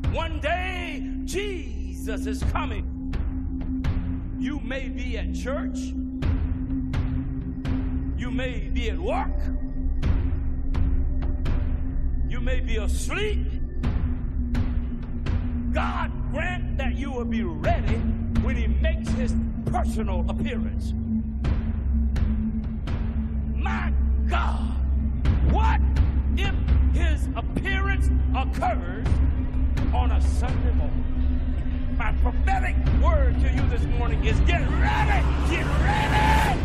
One day, Jesus is coming. You may be at church. You may be at work. You may be asleep. God grant that you will be ready when he makes his personal appearance. My God, what if his appearance occurs on a Sunday morning? My prophetic word to you this morning is get ready, get ready.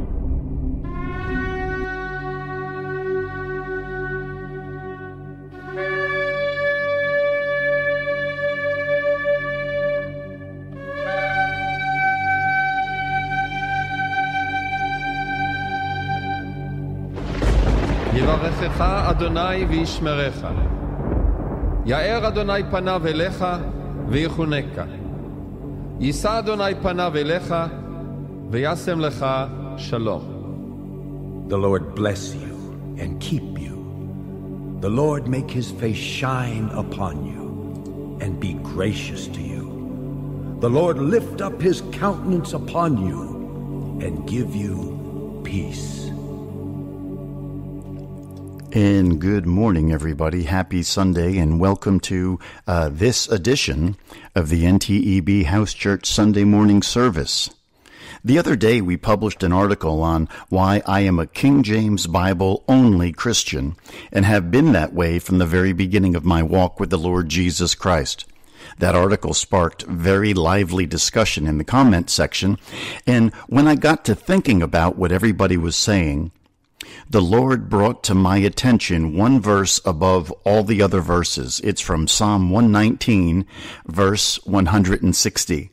יברכך אדוני וישמרך. יאר אדוני פניו אליך ויחונקה. יישא אדוני פניו אליך וישם לך שלום. The Lord bless you and keep you. The Lord make his face shine upon you and be gracious to you. The Lord lift up his countenance upon you and give you peace. And good morning, everybody. Happy Sunday, and welcome to this edition of the NTEB House Church Sunday morning service. The other day, we published an article on why I am a King James Bible-only Christian and have been that way from the very beginning of my walk with the Lord Jesus Christ. That article sparked very lively discussion in the comment section, and when I got to thinking about what everybody was saying, the Lord brought to my attention one verse above all the other verses. It's from Psalm 119, verse 160.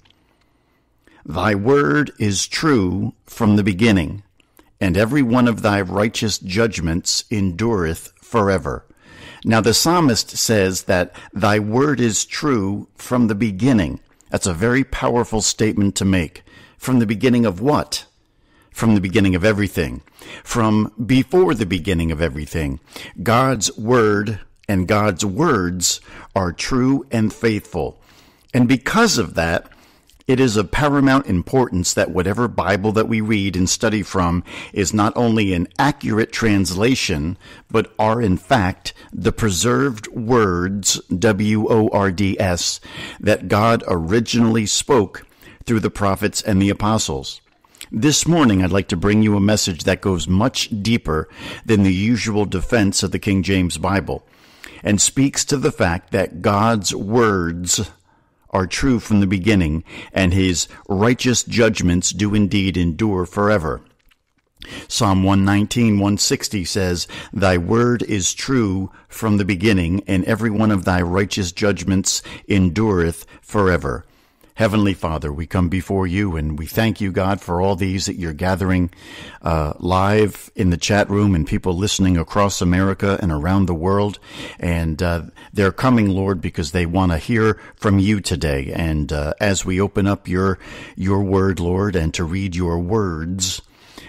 Thy word is true from the beginning, and every one of thy righteous judgments endureth forever. Now the psalmist says that thy word is true from the beginning. That's a very powerful statement to make. From the beginning of what? From the beginning of everything. From before the beginning of everything. God's word and God's words are true and faithful. And because of that, it is of paramount importance that whatever Bible that we read and study from is not only an accurate translation, but are in fact the preserved words, W-O-R-D-S, that God originally spoke through the prophets and the apostles. This morning, I'd like to bring you a message that goes much deeper than the usual defense of the King James Bible and speaks to the fact that God's words are true from the beginning and his righteous judgments do indeed endure forever. Psalm 119, 160 says, Thy word is true from the beginning, and every one of thy righteous judgments endureth forever. Heavenly Father, we come before you and we thank you, God, for all these that you're gathering live in the chat room and people listening across America and around the world. And they're coming, Lord, because they want to hear from you today. And as we open up your word, Lord, and to read your words,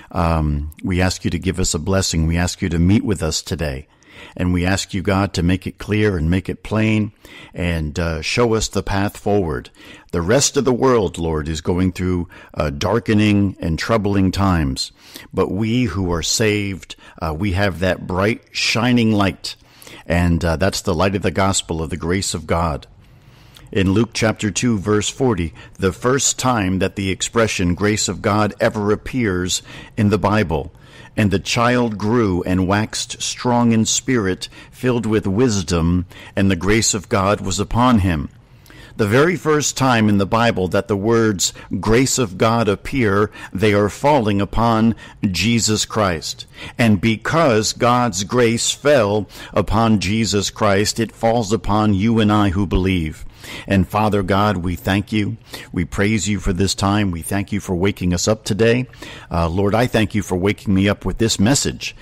we ask you to give us a blessing. We ask you to meet with us today. And we ask you, God, to make it clear and make it plain and show us the path forward. The rest of the world, Lord, is going through darkening and troubling times. But we who are saved, we have that bright, shining light. And that's the light of the gospel of the grace of God. In Luke chapter 2, verse 40, the first time that the expression grace of God ever appears in the Bible. And the child grew and waxed strong in spirit, filled with wisdom, and the grace of God was upon him. The very first time in the Bible that the words grace of God appear, they are falling upon Jesus Christ. And because God's grace fell upon Jesus Christ, it falls upon you and I who believe. And Father God, we thank you. We praise you for this time. We thank you for waking us up today. Lord, I thank you for waking me up with this message.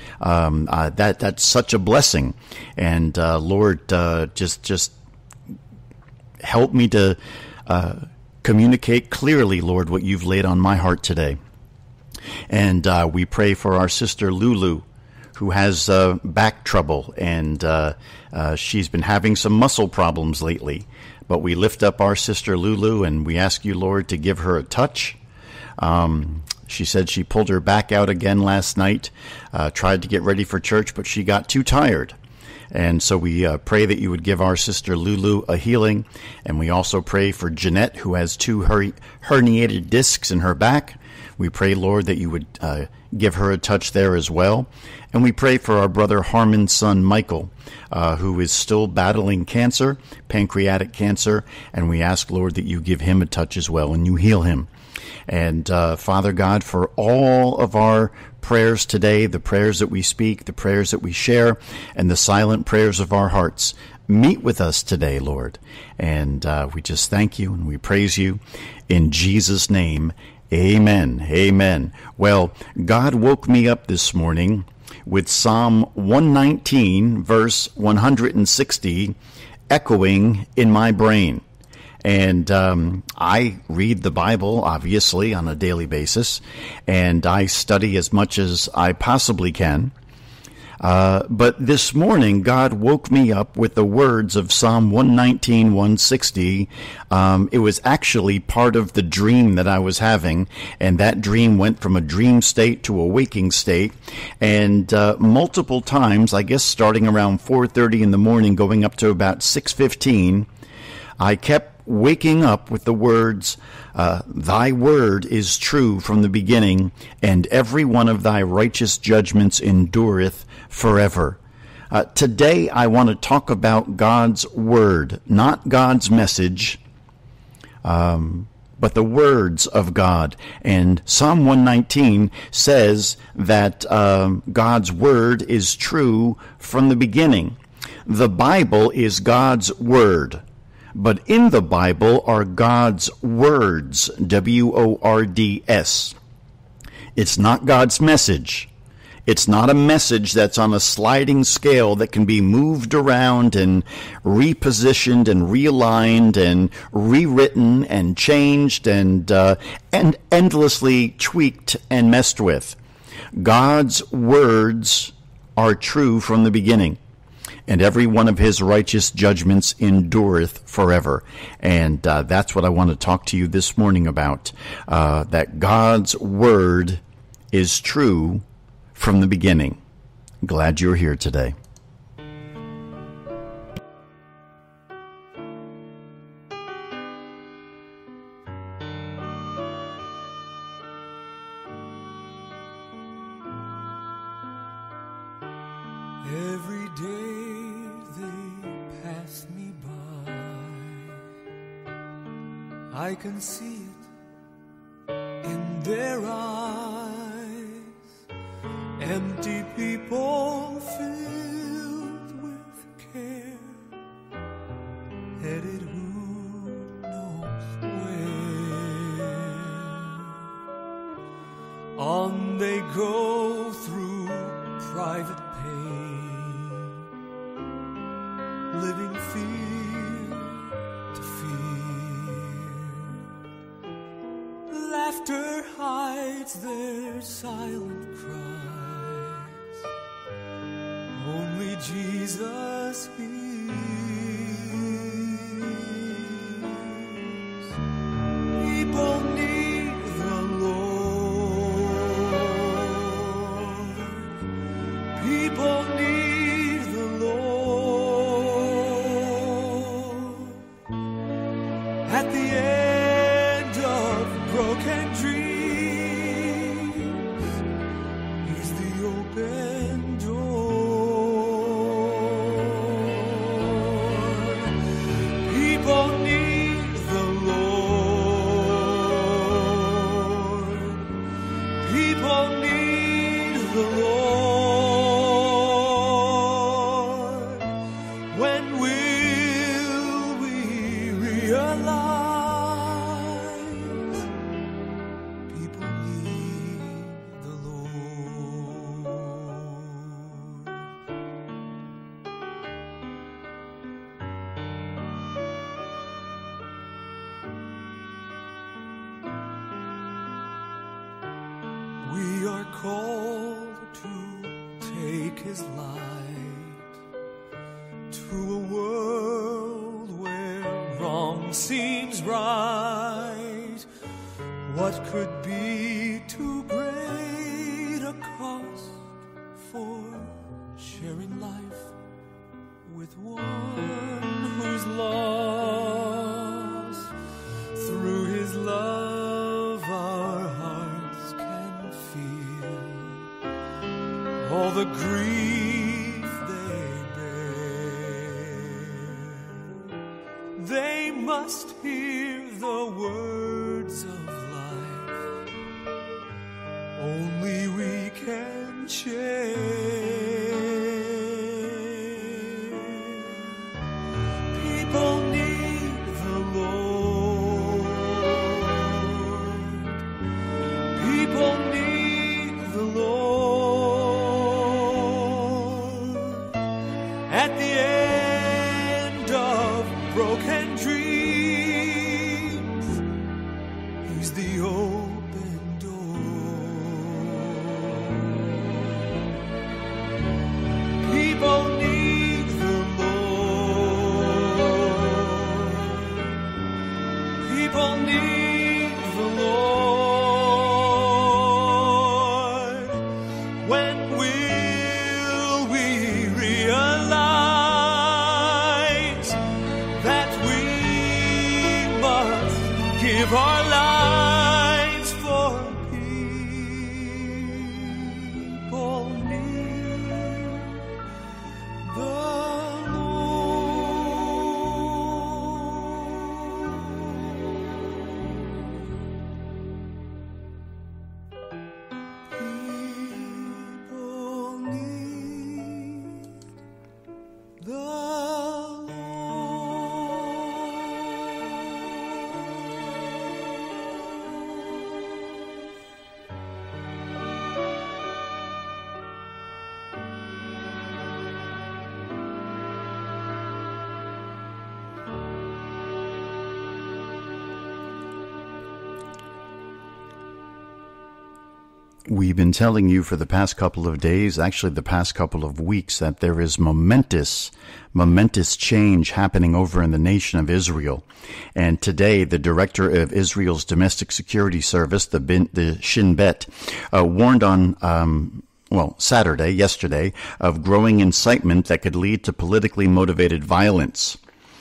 That's such a blessing. And Lord, just help me to communicate clearly, Lord, what you've laid on my heart today. And we pray for our sister Lulu, who has back trouble, and she's been having some muscle problems lately. But we lift up our sister Lulu, and we ask you, Lord, to give her a touch. She said she pulled her back out again last night, tried to get ready for church, but she got too tired. And so we pray that you would give our sister Lulu a healing. And we also pray for Jeanette, who has 2 herniated discs in her back. We pray, Lord, that you would give her a touch there as well. And we pray for our brother Harmon's son, Michael, who is still battling cancer, pancreatic cancer. And we ask, Lord, that you give him a touch as well and you heal him. And Father God, for all of our prayers today, the prayers that we speak, the prayers that we share, and the silent prayers of our hearts, meet with us today, Lord. And we just thank you and we praise you. In Jesus' name, amen. Amen. Well, God woke me up this morning with Psalm 119, verse 160, echoing in my brain. And I read the Bible, obviously, on a daily basis, and I study as much as I possibly can. But this morning, God woke me up with the words of Psalm 119, 160. It was actually part of the dream that I was having, and that dream went from a dream state to a waking state. And multiple times, I guess starting around 4:30 in the morning, going up to about 6:15, I kept waking up with the words, thy word is true from the beginning, and every one of thy righteous judgments endureth forever. Today I want to talk about God's word, not God's message, but the words of God. And Psalm 119 says that God's word is true from the beginning. The Bible is God's word. But in the Bible are God's words, W-O-R-D-S. It's not God's message. It's not a message that's on a sliding scale that can be moved around and repositioned and realigned and rewritten and changed and endlessly tweaked and messed with. God's words are true from the beginning. And every one of his righteous judgments endureth forever. And that's what I want to talk to you this morning about, that God's word is true from the beginning. Glad you're here today. Every day they pass me by, I can see it in their eyes. Empty people filled with care, headed who knows where. On they go through private pain, living fear to fear. Laughter hides their silent cries. Only Jesus hears. People need the Lord. People need the Lord. At the end of broken dreams, He's the open door. People need the Lord. People need the Lord. When will we realize people need the Lord? We are called to take his light to a world where wrong seems right. What could be too great a cost for sharing life with one who's lost? Through his love our hearts can feel all the grief they bear. They must hear the words of life only we can share. People need the Lord. People need the Lord. At the end of broken dreams, he's the open door. People need the Lord. People need the Lord. When will we realize that we must give our lives for people need the People need the We've been telling you for the past couple of days, actually the past couple of weeks, that there is momentous change happening over in the nation of Israel. And today, the director of Israel's domestic security service, the Shin Bet, warned on yesterday, of growing incitement that could lead to politically motivated violence.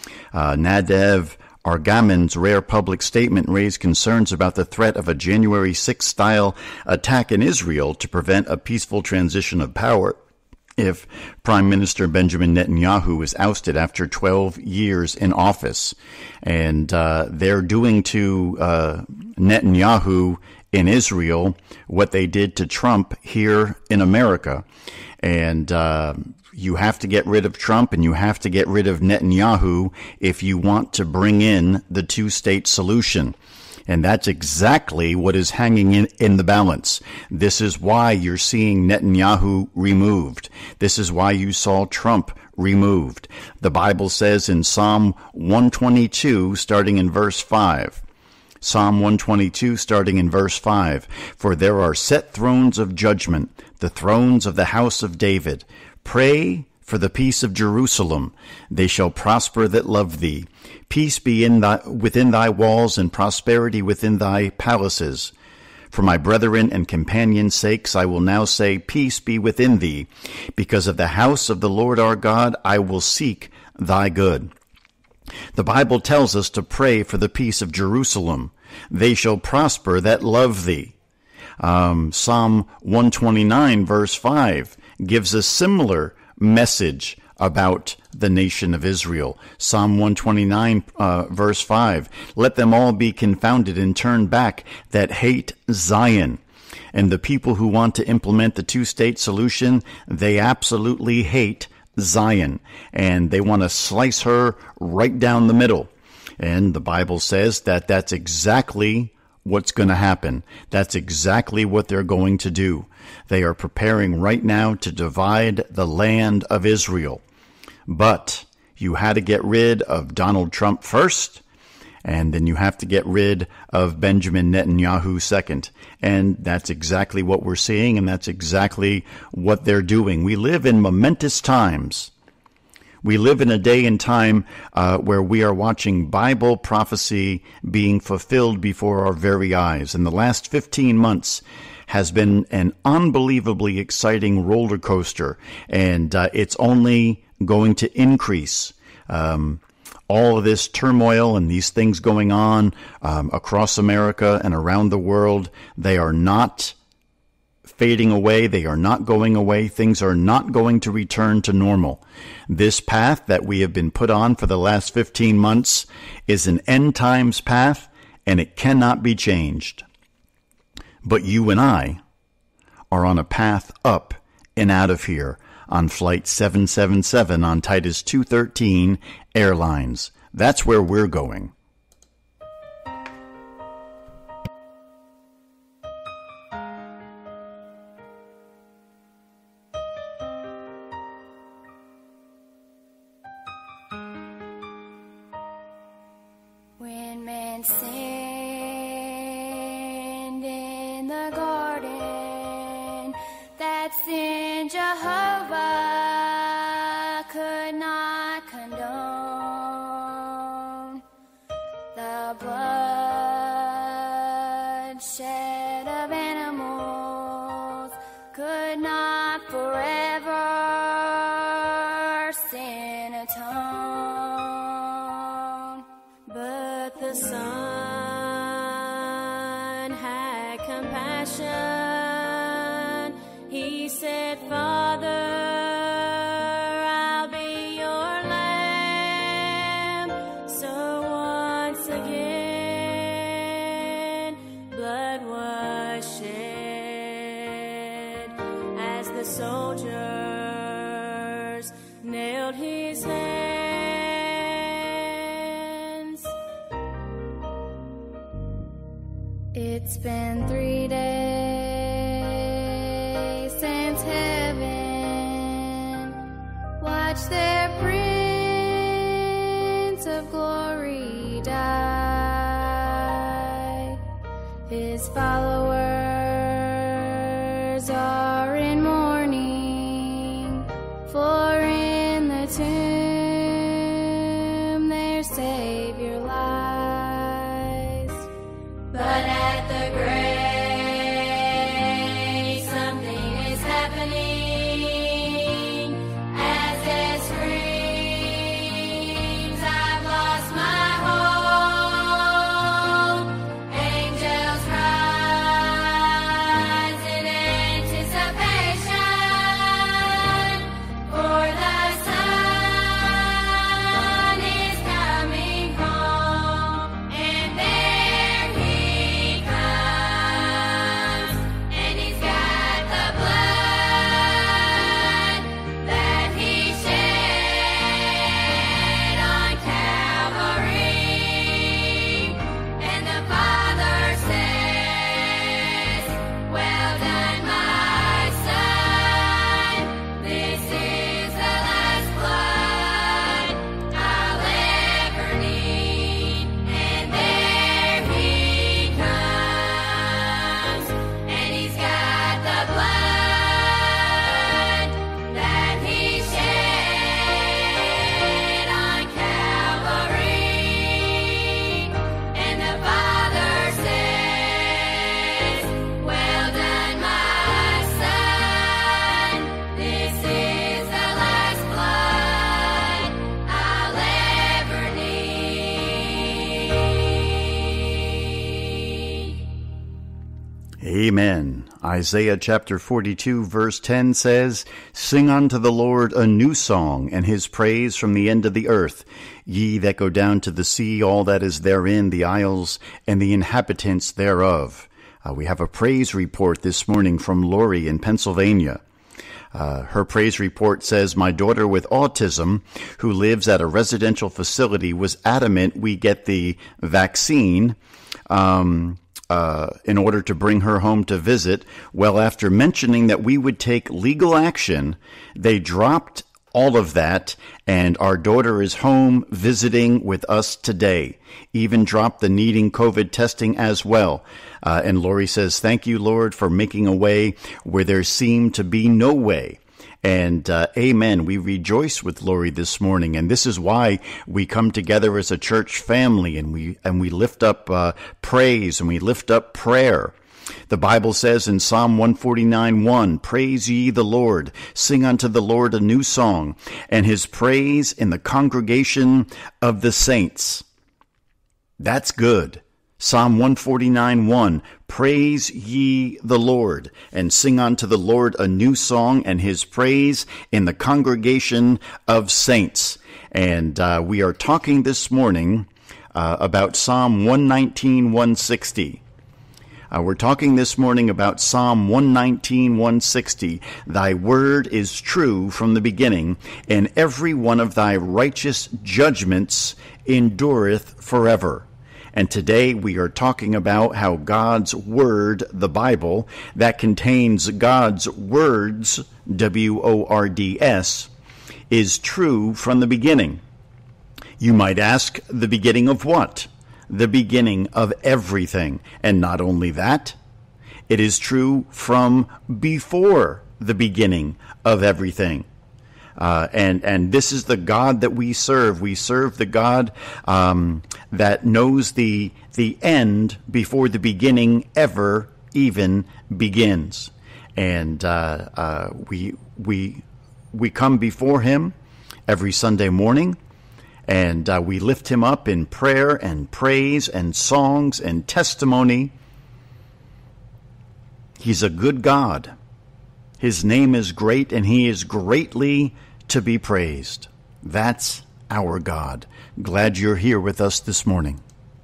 Nadav Argaman's rare public statement raised concerns about the threat of a January 6th-style attack in Israel to prevent a peaceful transition of power if Prime Minister Benjamin Netanyahu is ousted after 12 years in office. And they're doing to Netanyahu in Israel what they did to Trump here in America. And you have to get rid of Trump and you have to get rid of Netanyahu if you want to bring in the two-state solution. And that's exactly what is hanging in the balance. This is why you're seeing Netanyahu removed. This is why you saw Trump removed. The Bible says in Psalm 122, starting in verse 5, Psalm 122, starting in verse 5, "For there are set thrones of judgment, the thrones of the house of David. Pray for the peace of Jerusalem. They shall prosper that love thee. Peace be within thy walls, and prosperity within thy palaces. For my brethren and companions' sakes I will now say, peace be within thee. Because of the house of the Lord our God I will seek thy good." The Bible tells us to pray for the peace of Jerusalem. They shall prosper that love thee. Psalm 129 verse 5 gives a similar message about the nation of Israel. Psalm 129 verse 5, "Let them all be confounded and turn back that hate Zion." And the people who want to implement the two-state solution, they absolutely hate Zion, and they want to slice her right down the middle. And the Bible says that that's exactly what's going to happen. That's exactly what they're going to do. They are preparing right now to divide the land of Israel. But you had to get rid of Donald Trump first, And then you have to get rid of Benjamin Netanyahu second. And that's exactly what we're seeing, and that's exactly what they're doing. We live in momentous times. We live in a day and time where we are watching Bible prophecy being fulfilled before our very eyes. And the last 15 months has been an unbelievably exciting roller coaster, and it's only going to increase. All of this turmoil and these things going on across America and around the world, they are not fading away. They are not going away. Things are not going to return to normal. This path that we have been put on for the last 15 months is an end times path, and it cannot be changed. But you and I are on a path up and out of here on Flight 777 on Titus 213 Airlines. That's where we're going. When man sinned in the garden, that sin Jehovah could not condone. The blood shed of animals could not forever sin atone. But the Son had compassion. He said, Father, I'll be your lamb. So once again, blood was shed as the soldiers nailed his hands. It's been 3 days since heaven watched their Prince of Glory die. His followers are in mourning, for in the tomb their Savior lies. But at the grave something is happening, as it screams, I've lost my hope. Angels rise in anticipation, for the Son is coming home. And there he comes, and he's got the blood that he shed on Calvary. And the Father says, well done, my son. This is the last blood I'll ever need. And there he comes, and he's got the blood that he shed on Calvary. And the Father says, well done, my son. This is the last blood I'll ever need. Amen. Isaiah chapter 42 verse 10 says, Sing unto the Lord a new song, and his praise from the end of the earth. Ye that go down to the sea, all that is therein, the isles, and the inhabitants thereof. We have a praise report this morning from Lori in Pennsylvania. Her praise report says, my daughter with autism, who lives at a residential facility, was adamant we get the vaccine in order to bring her home to visit. Well, after mentioning that we would take legal action, they dropped all of that, and our daughter is home visiting with us today. Even dropped the needing COVID testing as well. And Lori says, thank you, Lord, for making a way where there seemed to be no way. And amen. We rejoice with Lori this morning, and this is why we come together as a church family, and we lift up praise and we lift up prayer. The Bible says in Psalm 149:1, praise ye the Lord, sing unto the Lord a new song, and his praise in the congregation of the saints. That's good. Psalm 149:1, praise ye the Lord, and sing unto the Lord a new song, and his praise in the congregation of saints. And we are talking this morning about Psalm 119:160. We're talking this morning about Psalm 119:160. Thy word is true from the beginning, and every one of thy righteous judgments endureth forever. And today we are talking about how God's Word, the Bible, that contains God's words, W-O-R-D-S, is true from the beginning. You might ask, the beginning of what? The beginning of everything. And not only that, it is true from before the beginning of everything. And this is the God that we serve. We serve the God that knows the end before the beginning ever even begins. And we come before him every Sunday morning, and we lift him up in prayer and praise and songs and testimony. He's a good God. His name is great, and he is greatly to be praised. That's our God. Glad you're here with us this morning.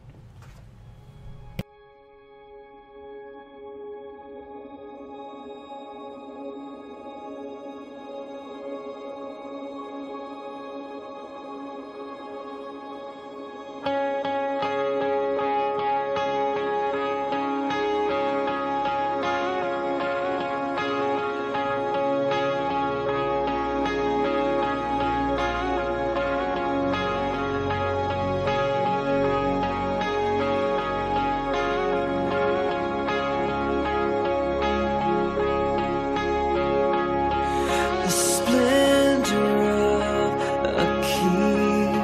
The splendor of a king,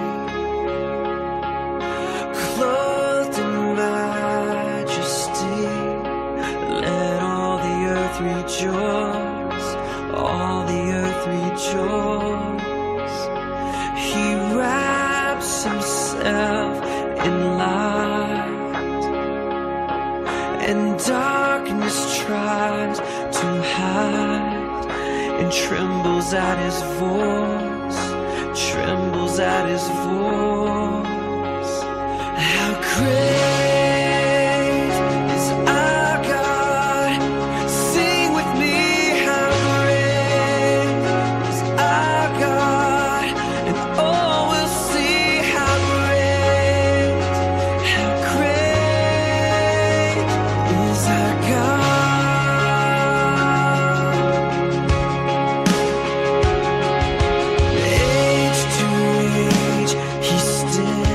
clothed in majesty. Let all the earth rejoice, all the earth rejoice. He wraps himself in light, and darkness tries to hide, and trembles at his voice, trembles at his voice. How great is our God? Sing with me, how great is our God? And all will see how great is our God. Age to age, he stands.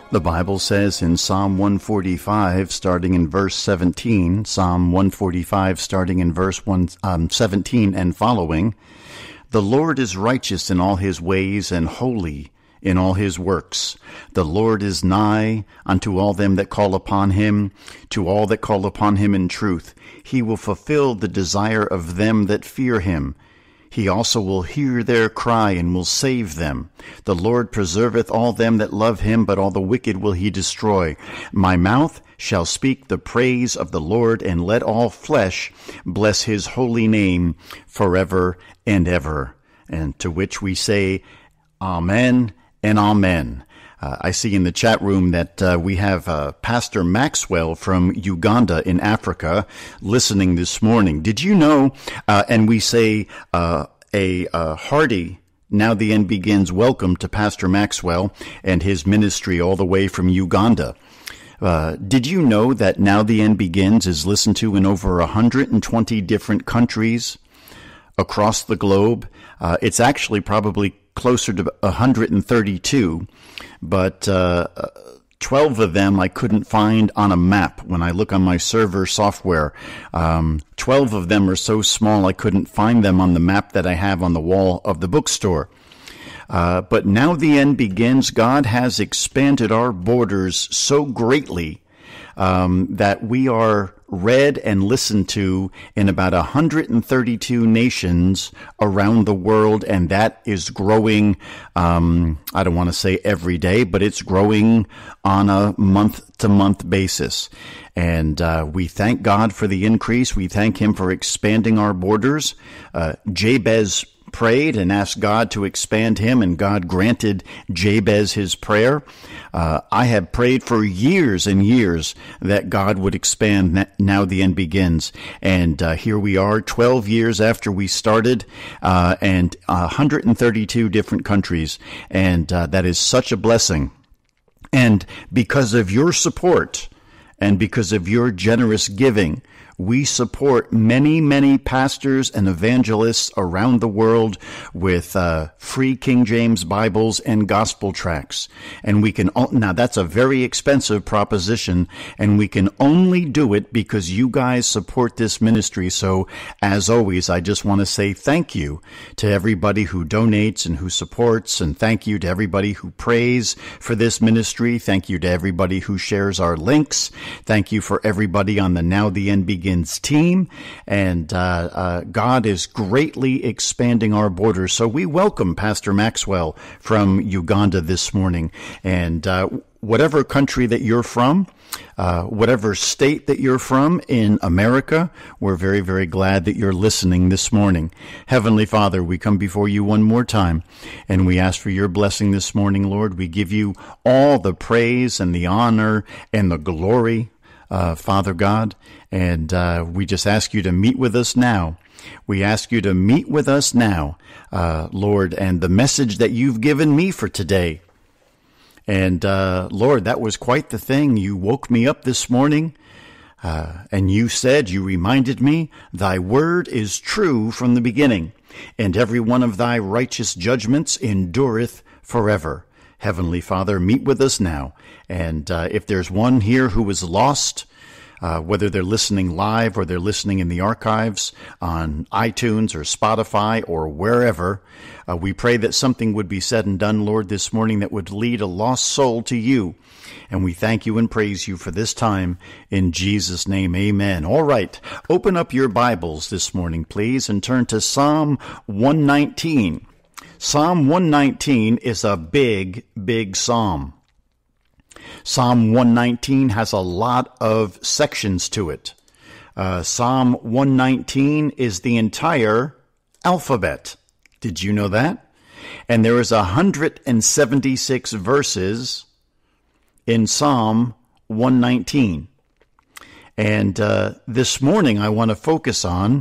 The Bible says in Psalm 145, starting in verse 17, Psalm 145, starting in verse 17 and following, "The Lord is righteous in all his ways and holy in all his works. The Lord is nigh unto all them that call upon him, to all that call upon him in truth. He will fulfill the desire of them that fear him. He also will hear their cry and will save them. The Lord preserveth all them that love him, but all the wicked will he destroy. My mouth shall speak the praise of the Lord, and let all flesh bless his holy name forever and ever." And to which we say, Amen and Amen. I see in the chat room that we have Pastor Maxwell from Uganda in Africa listening this morning. Did you know, and we say a hearty Now the End Begins welcome to Pastor Maxwell and his ministry all the way from Uganda. Did you know that Now the End Begins is listened to in over 120 different countries across the globe? It's actually probably closer to 132, but 12 of them I couldn't find on a map when I look on my server software. 12 of them are so small I couldn't find them on the map that I have on the wall of the bookstore. But Now the End Begins. God has expanded our borders so greatly that we are read and listened to in about 132 nations around the world, and that is growing, I don't want to say every day, but it's growing on a month-to-month basis. And we thank God for the increase. We thank him for expanding our borders. Jabez prayed and asked God to expand him, and God granted Jabez his prayer. I have prayed for years and years that God would expand Now the End Begins. And here we are 12 years after we started, and 132 different countries. And that is such a blessing. And because of your support and because of your generous giving, we support many, many pastors and evangelists around the world with free King James Bibles and gospel tracts. And we can, now that's a very expensive proposition, and we can only do it because you guys support this ministry. So as always, I just want to say thank you to everybody who donates and who supports, and thank you to everybody who prays for this ministry. Thank you to everybody who shares our links. Thank you for everybody on the Now the End Begins team, and God is greatly expanding our borders. So we welcome Pastor Maxwell from Uganda this morning, and whatever country that you're from, whatever state that you're from in America, we're very, very glad that you're listening this morning. Heavenly Father, we come before you one more time, and we ask for your blessing this morning, Lord. We give you all the praise and the honor and the glory, Father God, and we just ask you to meet with us now. We ask you to meet with us now, Lord, and the message that you've given me for today. And Lord, that was quite the thing. You woke me up this morning, and you reminded me, thy word is true from the beginning, and every one of thy righteous judgments endureth forever. Heavenly Father, meet with us now. And if there's one here who is lost, whether they're listening live or they're listening in the archives on iTunes or Spotify or wherever, we pray that something would be said and done, Lord, this morning that would lead a lost soul to you. And we thank you and praise you for this time. In Jesus' name, amen. All right, open up your Bibles this morning, please, and turn to Psalm 119. Psalm 119 is a big, big psalm. Psalm 119 has a lot of sections to it. Psalm 119 is the entire alphabet. Did you know that? And there is 176 verses in Psalm 119. And this morning I want to focus on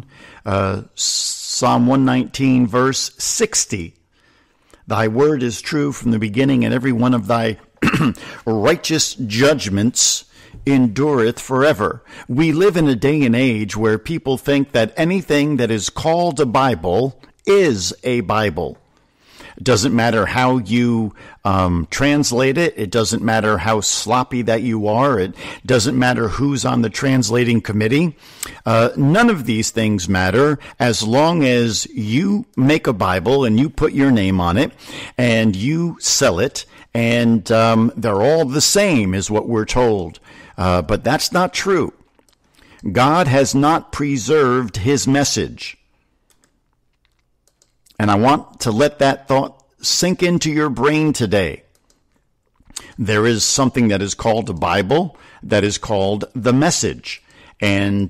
Psalm 119, verse 60. Thy word is true from the beginning, and every one of thy righteous judgments endureth forever. We live in a day and age where people think that anything that is called a Bible is a Bible. It doesn't matter how you translate it. It doesn't matter how sloppy that you are. It doesn't matter who's on the translating committee. None of these things matter as long as you make a Bible and you put your name on it and you sell it, and they're all the same is what we're told. But that's not true. God has not preserved his message. And I want to let that thought sink into your brain today. There is something that is called a Bible, that is called the Message. And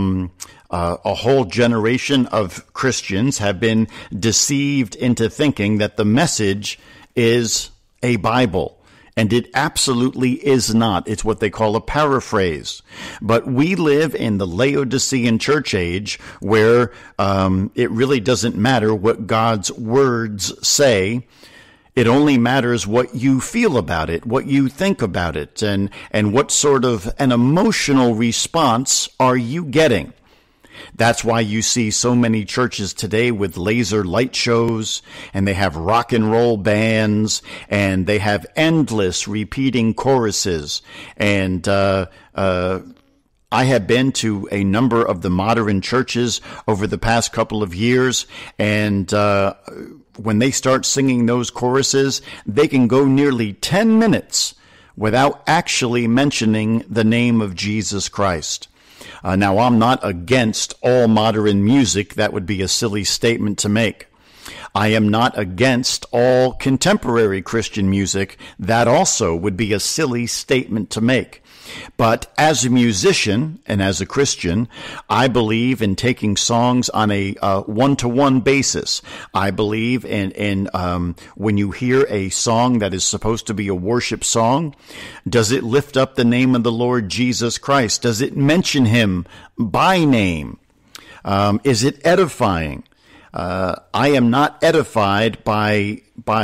a whole generation of Christians have been deceived into thinking that the Message is a Bible. And it absolutely is not. It's what they call a paraphrase. But we live in the Laodicean church age where it really doesn't matter what God's words say. It only matters what you feel about it, what you think about it, and what sort of an emotional response are you getting. That's why you see so many churches today with laser light shows, and they have rock and roll bands, and they have endless repeating choruses. And I have been to a number of the modern churches over the past couple of years, and when they start singing those choruses, they can go nearly 10 minutes without actually mentioning the name of Jesus Christ. Now, I'm not against all modern music. That would be a silly statement to make. I am not against all contemporary Christian music. That also would be a silly statement to make. But as a musician and as a Christian, I believe in taking songs on a one-to-one basis. I believe in when you hear a song that is supposed to be a worship song, does it lift up the name of the Lord Jesus Christ? Does it mention him by name? Is it edifying? I am not edified by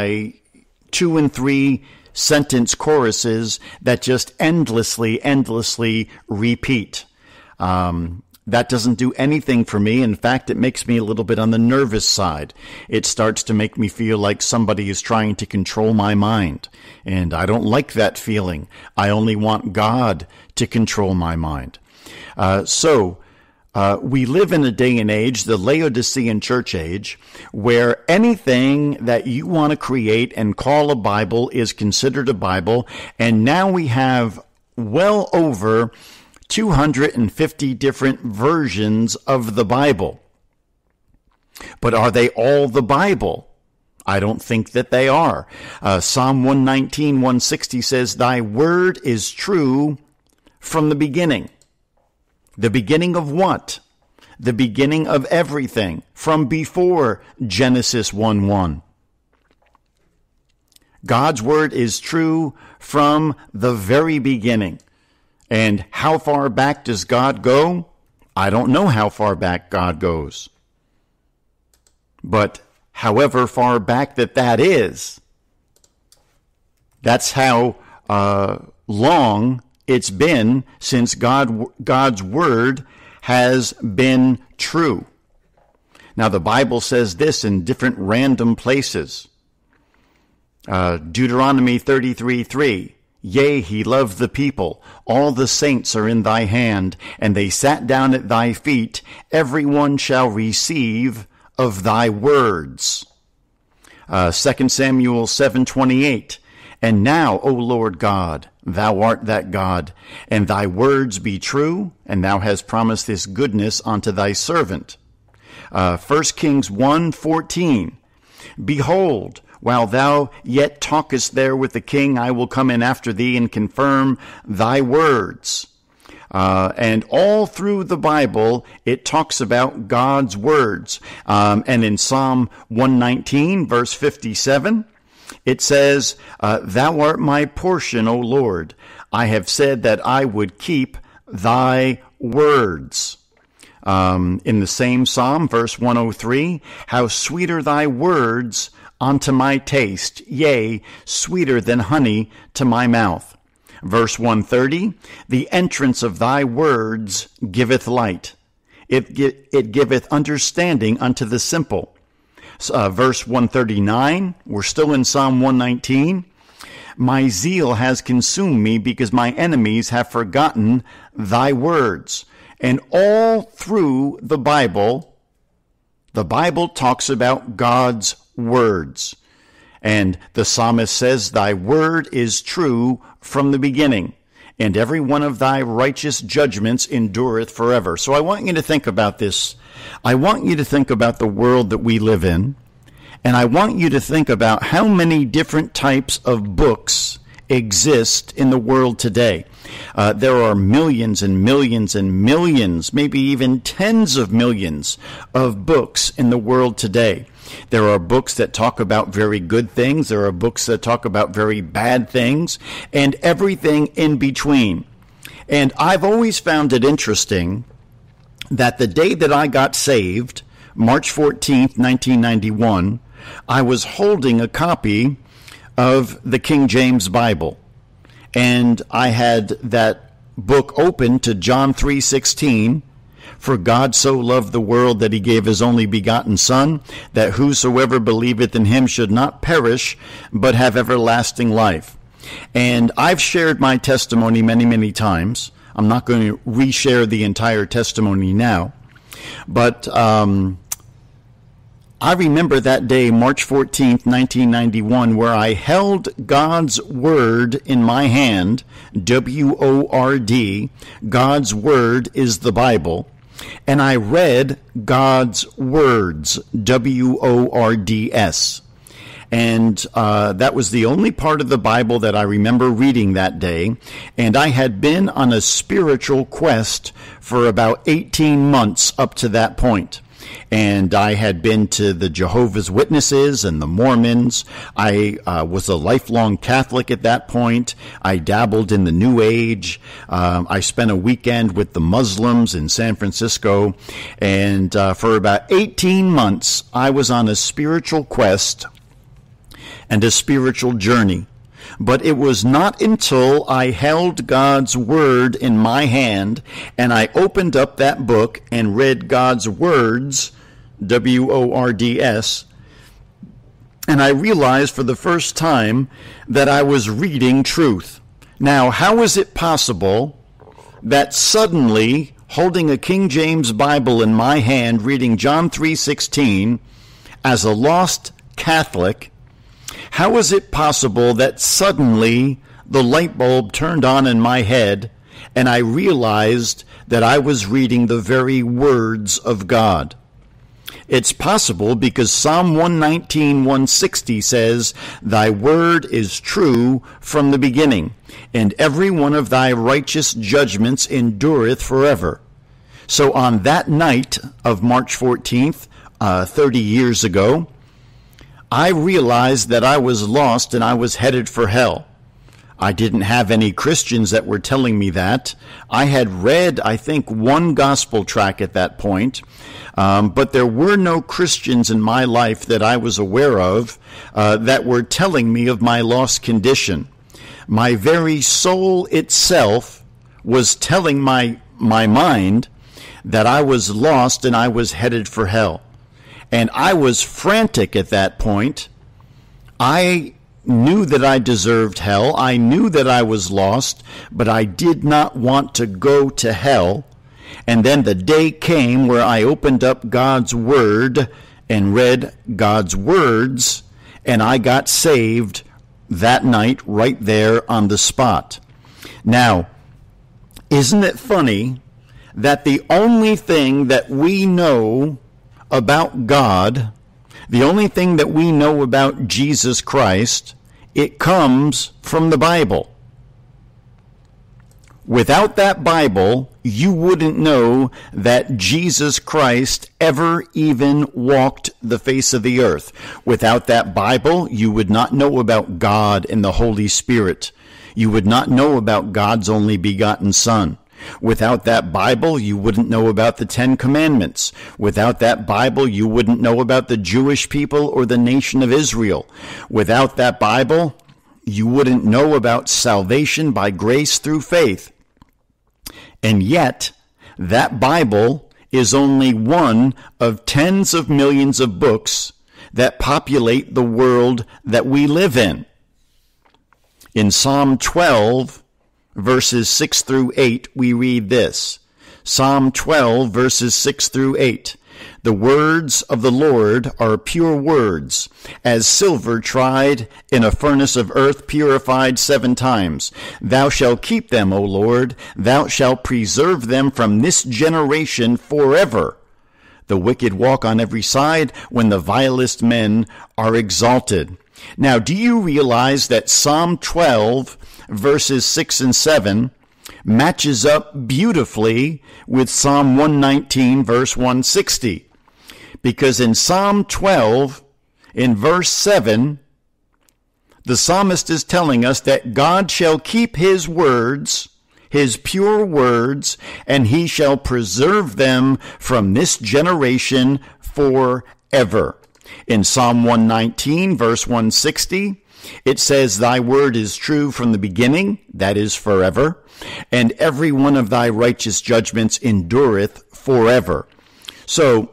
2 and 3 sentence choruses that just endlessly repeat. That doesn't do anything for me. In fact, it makes me a little bit on the nervous side. It starts to make me feel like somebody is trying to control my mind. And I don't like that feeling. I only want God to control my mind. We live in a day and age, the Laodicean church age, where anything that you want to create and call a Bible is considered a Bible. And now we have well over 250 different versions of the Bible. But are they all the Bible? I don't think that they are. Psalm 119, 160 says, "Thy word is true from the beginning." The beginning of what? The beginning of everything, from before Genesis 1:1. God's word is true from the very beginning. And how far back does God go? I don't know how far back God goes. But however far back that is, that's how long it's been since God's word has been true. Now, the Bible says this in different random places. Deuteronomy 33:3, "Yea, he loved the people. All the saints are in thy hand, and they sat down at thy feet. Every one shall receive of thy words." 2 Samuel 7:28, "And now, O Lord God, thou art that God, and thy words be true, and thou hast promised this goodness unto thy servant." 1 Kings 1:14, "Behold, while thou yet talkest there with the king, I will come in after thee and confirm thy words." And all through the Bible, it talks about God's words. And in Psalm 119, verse 57, it says, "Thou art my portion, O Lord. I have said that I would keep thy words." In the same Psalm, verse 103, "How sweet are thy words unto my taste, yea, sweeter than honey to my mouth." Verse 130, "The entrance of thy words giveth light. It giveth understanding unto the simple." verse 139. We're still in Psalm 119. My zeal has consumed me because my enemies have forgotten thy words. And all through the Bible talks about God's words. And the psalmist says, thy word is true from the beginning, and every one of thy righteous judgments endureth forever. So I want you to think about this. I want you to think about the world that we live in, and I want you to think about how many different types of books exist in the world today. There are millions and millions and millions, maybe even tens of millions of books in the world today. There are books that talk about very good things. There are books that talk about very bad things, and everything in between. And I've always found it interesting that the day that I got saved, March 14th, 1991, I was holding a copy of the King James Bible. And I had that book open to John 3:16. For God so loved the world that he gave his only begotten Son, that whosoever believeth in him should not perish, but have everlasting life. And I've shared my testimony many, many times. I'm not going to reshare the entire testimony now. But I remember that day, March 14th, 1991, where I held God's Word in my hand, W-O-R-D. God's Word is the Bible. And I read God's words, W-O-R-D-S. And that was the only part of the Bible that I remember reading that day. And I had been on a spiritual quest for about 18 months up to that point. And I had been to the Jehovah's Witnesses and the Mormons. I was a lifelong Catholic at that point. I dabbled in the New Age. I spent a weekend with the Muslims in San Francisco. And for about 18 months, I was on a spiritual quest and a spiritual journey. But it was not until I held God's Word in my hand and I opened up that book and read God's words, W-O-R-D-S, and I realized for the first time that I was reading truth. Now, how is it possible that suddenly, holding a King James Bible in my hand, reading John 3:16, as a lost Catholic, how is it possible that suddenly the light bulb turned on in my head and I realized that I was reading the very words of God? It's possible because Psalm 119, 160 says, thy word is true from the beginning, and every one of thy righteous judgments endureth forever. So on that night of March 14th, 30 years ago, I realized that I was lost and I was headed for hell. I didn't have any Christians that were telling me that. I had read, I think, one gospel tract at that point, but there were no Christians in my life that I was aware of that were telling me of my lost condition. My very soul itself was telling my mind that I was lost and I was headed for hell. And I was frantic at that point. I knew that I deserved hell. I knew that I was lost, but I did not want to go to hell. And then the day came where I opened up God's Word and read God's words, and I got saved that night right there on the spot. Now, isn't it funny that the only thing that we know about God, the only thing that we know about Jesus Christ, it comes from the Bible. Without that Bible, you wouldn't know that Jesus Christ ever even walked the face of the earth. Without that Bible, you would not know about God and the Holy Spirit. You would not know about God's only begotten Son. Without that Bible, you wouldn't know about the Ten Commandments. Without that Bible, you wouldn't know about the Jewish people or the nation of Israel. Without that Bible, you wouldn't know about salvation by grace through faith. And yet, that Bible is only one of tens of millions of books that populate the world that we live in. In Psalm 12, verses 6 through 8, we read this. Psalm 12, verses 6 through 8. The words of the Lord are pure words, as silver tried in a furnace of earth, purified 7 times. Thou shalt keep them, O Lord. Thou shalt preserve them from this generation forever. The wicked walk on every side when the vilest men are exalted. Now, do you realize that Psalm 12, verses 6 and 7, matches up beautifully with Psalm 119, verse 160? Because in Psalm 12, in verse 7, the psalmist is telling us that God shall keep his words, his pure words, and he shall preserve them from this generation forever. In Psalm 119, verse 160, it says, Thy word is true from the beginning, that is forever, and every one of thy righteous judgments endureth forever. So,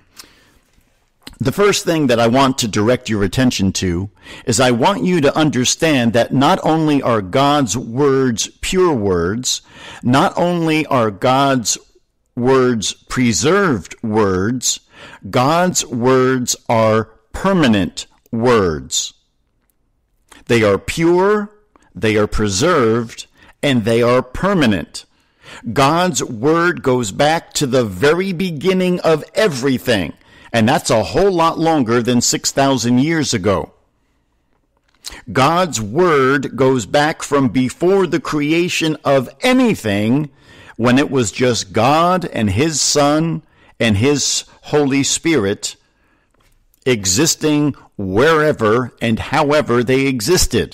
the first thing that I want to direct your attention to is I want you to understand that not only are God's words pure words, not only are God's words preserved words, God's words are permanent words. They are pure, they are preserved, and they are permanent. God's word goes back to the very beginning of everything. And that's a whole lot longer than 6,000 years ago. God's word goes back from before the creation of anything, when it was just God and his Son and his Holy Spirit existing wherever and however they existed.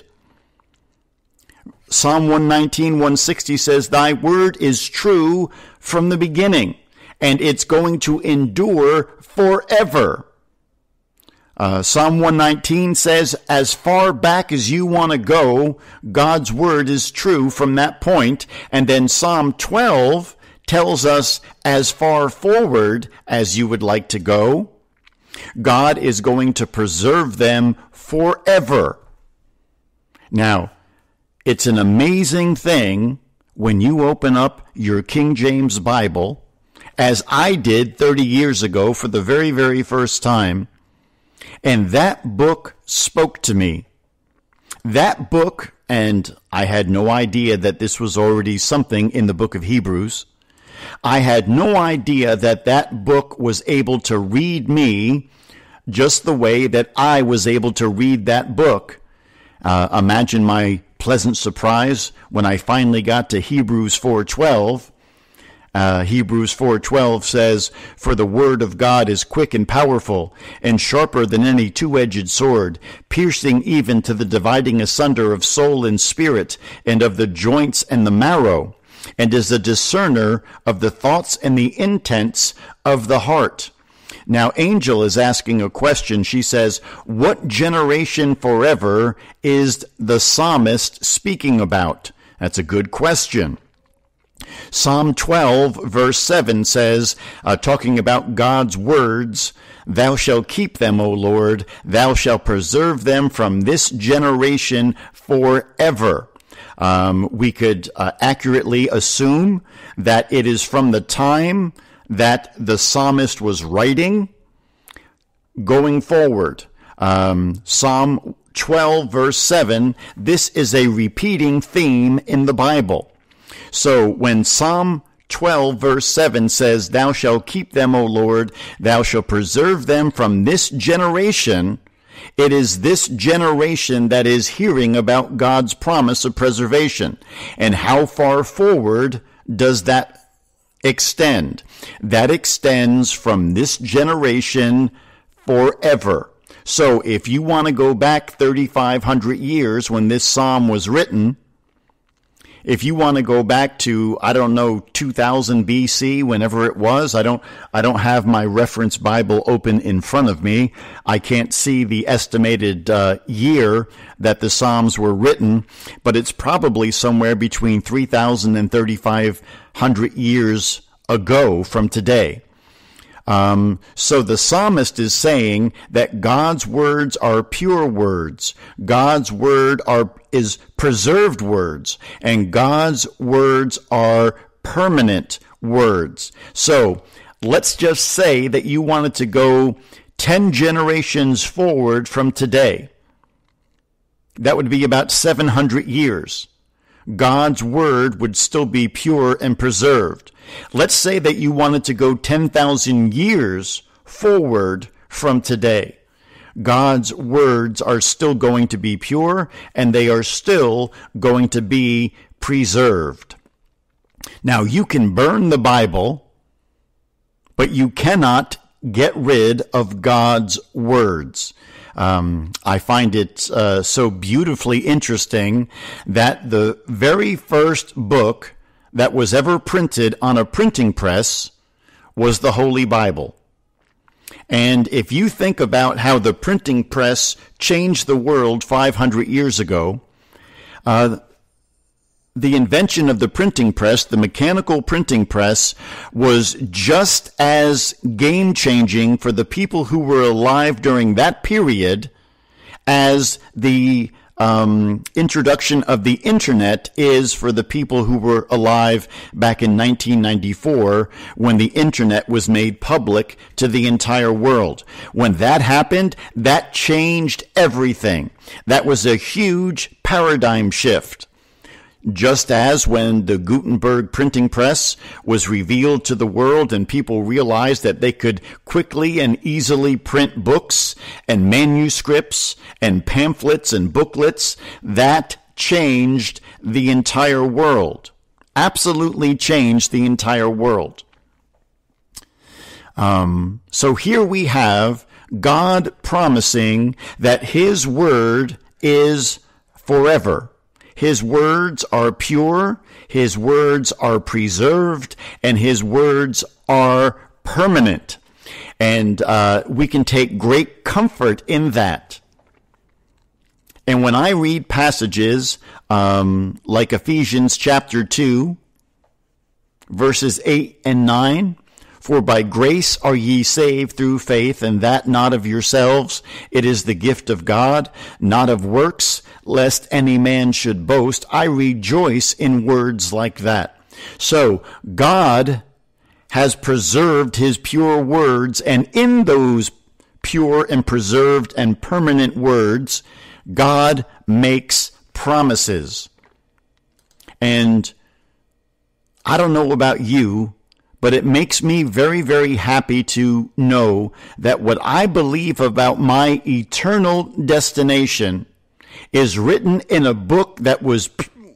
Psalm 119, 160 says, Thy word is true from the beginning, and it's going to endure forever. Psalm 119 says, as far back as you want to go, God's word is true from that point. And then Psalm 12 tells us, as far forward as you would like to go, God is going to preserve them forever. Now, it's an amazing thing when you open up your King James Bible, as I did 30 years ago for the very, very first time, and that book spoke to me. That book, and I had no idea that this was already something in the book of Hebrews. I had no idea that that book was able to read me just the way that I was able to read that book. Imagine my pleasant surprise when I finally got to Hebrews 4:12. Hebrews 4:12 says, For the word of God is quick and powerful, and sharper than any two-edged sword, piercing even to the dividing asunder of soul and spirit, and of the joints and the marrow, and is a discerner of the thoughts and the intents of the heart. Now, Angel is asking a question. She says, what generation forever is the psalmist speaking about? That's a good question. Psalm 12, verse 7 says, talking about God's words, Thou shalt keep them, O Lord, thou shalt preserve them from this generation forever. We could accurately assume that it is from the time that the psalmist was writing going forward. Psalm 12, verse 7, this is a repeating theme in the Bible. So when Psalm 12, verse 7 says, Thou shalt keep them, O Lord, thou shalt preserve them from this generation, it is this generation that is hearing about God's promise of preservation. And how far forward does that extend? That extends from this generation forever. So if you want to go back 3,500 years when this psalm was written, if you want to go back to, 2000 BC, whenever it was, I don't have my reference Bible open in front of me. I can't see the estimated year that the Psalms were written, but it's probably somewhere between 3,000 and 3,500 years ago from today. So the psalmist is saying that God's words are pure words. God's word is preserved words, and God's words are permanent words. So let's just say that you wanted to go 10 generations forward from today. That would be about 700 years. God's word would still be pure and preserved. Let's say that you wanted to go 10,000 years forward from today. God's words are still going to be pure, and they are still going to be preserved. Now, you can burn the Bible, but you cannot get rid of God's words. I find it so beautifully interesting that the very first book that was ever printed on a printing press was the Holy Bible. And if you think about how the printing press changed the world 500 years ago, the invention of the printing press, the mechanical printing press, was just as game-changing for the people who were alive during that period as the introduction of the internet is for the people who were alive back in 1994 when the internet was made public to the entire world. When that happened, that changed everything. That was a huge paradigm shift. Just as when the Gutenberg printing press was revealed to the world and people realized that they could quickly and easily print books and manuscripts and pamphlets and booklets, that changed the entire world. Absolutely changed the entire world. So here we have God promising that His word is forever. His words are pure, His words are preserved, and His words are permanent. And we can take great comfort in that. And when I read passages like Ephesians chapter 2, verses 8 and 9, "For by grace are ye saved through faith, and that not of yourselves. It is the gift of God, not of works, lest any man should boast." I rejoice in words like that. So God has preserved His pure words, and in those pure and preserved and permanent words, God makes promises. And I don't know about you, but it makes me very, very happy to know that what I believe about my eternal destination is written in a book that was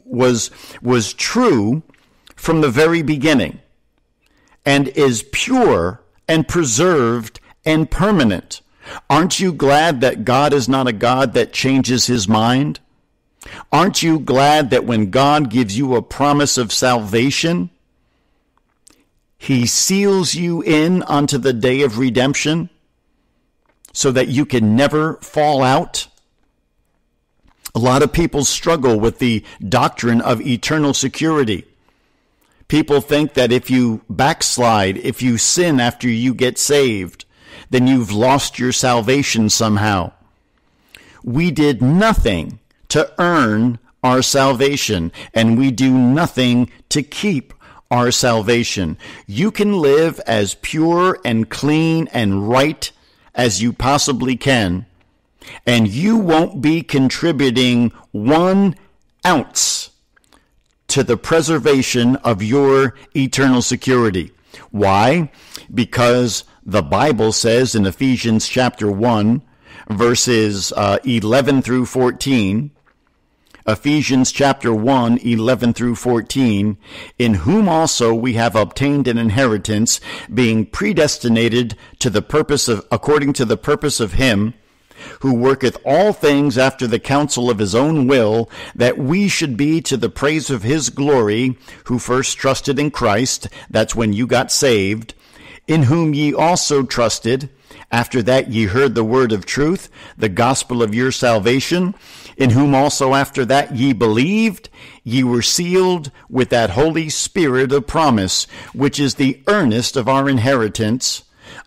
true from the very beginning and is pure and preserved and permanent. Aren't you glad that God is not a God that changes His mind? Aren't you glad that when God gives you a promise of salvation, He seals you in unto the day of redemption so that you can never fall out? A lot of people struggle with the doctrine of eternal security. People think that if you backslide, if you sin after you get saved, then you've lost your salvation somehow. We did nothing to earn our salvation, and we do nothing to keep our salvation. You can live as pure and clean and right as you possibly can, and you won't be contributing 1 ounce to the preservation of your eternal security. Why? Because the Bible says in Ephesians chapter 1, verses 11 through 14, Ephesians chapter 1, 11 through 14, "In whom also we have obtained an inheritance, being predestinated to the purpose of, according to the purpose of Him, who worketh all things after the counsel of His own will, that we should be to the praise of His glory, who first trusted in Christ," that's when you got saved, "in whom ye also trusted, after that ye heard the word of truth, the gospel of your salvation, in whom also after that ye believed, ye were sealed with that Holy Spirit of promise, which is the earnest of our inheritance,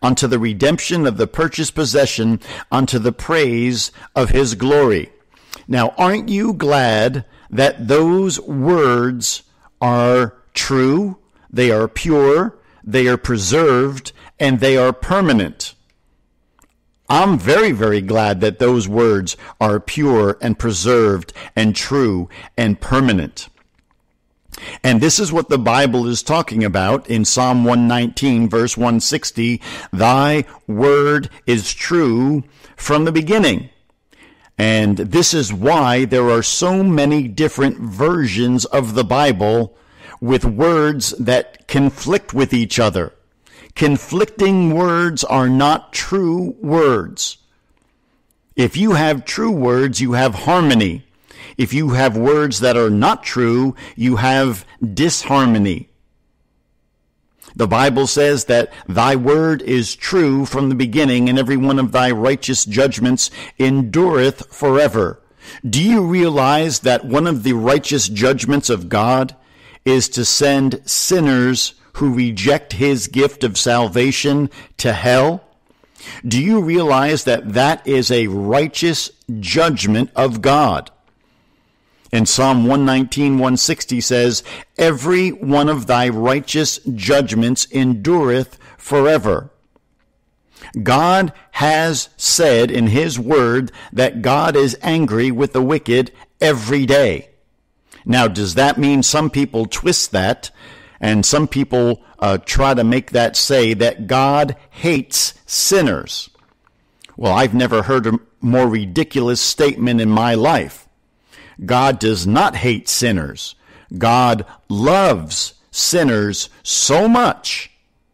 unto the redemption of the purchased possession, unto the praise of his glory. Now, aren't you glad that those words are true, they are pure, they are preserved, and they are permanent? I'm very, very glad that those words are pure and preserved and true and permanent. And this is what the Bible is talking about in Psalm 119, verse 160. Thy word is true from the beginning. And this is why there are so many different versions of the Bible with words that conflict with each other. Conflicting words are not true words. If you have true words, you have harmony. If you have words that are not true, you have disharmony. The Bible says that thy word is true from the beginning, and every one of thy righteous judgments endureth forever. Do you realize that one of the righteous judgments of God is to send sinners who reject his gift of salvation to hell? Do you realize that that is a righteous judgment of God? And Psalm 119, 160 says, every one of thy righteous judgments endureth forever. God has said in his word that God is angry with the wicked every day. Now, does that mean some people twist that, and some people try to make that say that God hates sinners? Well, I've never heard a more ridiculous statement in my life. God does not hate sinners. God loves sinners so much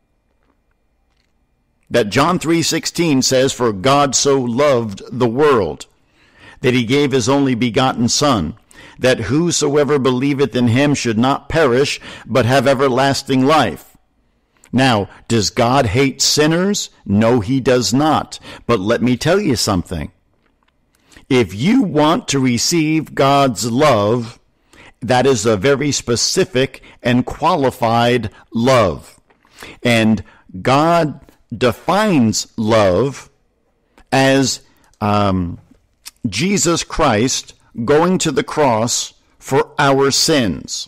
that John 3:16 says, for God so loved the world that he gave his only begotten Son, that whosoever believeth in him should not perish, but have everlasting life. Now, does God hate sinners? No, he does not. But let me tell you something. If you want to receive God's love, that is a very specific and qualified love. And God defines love as Jesus Christ going to the cross for our sins.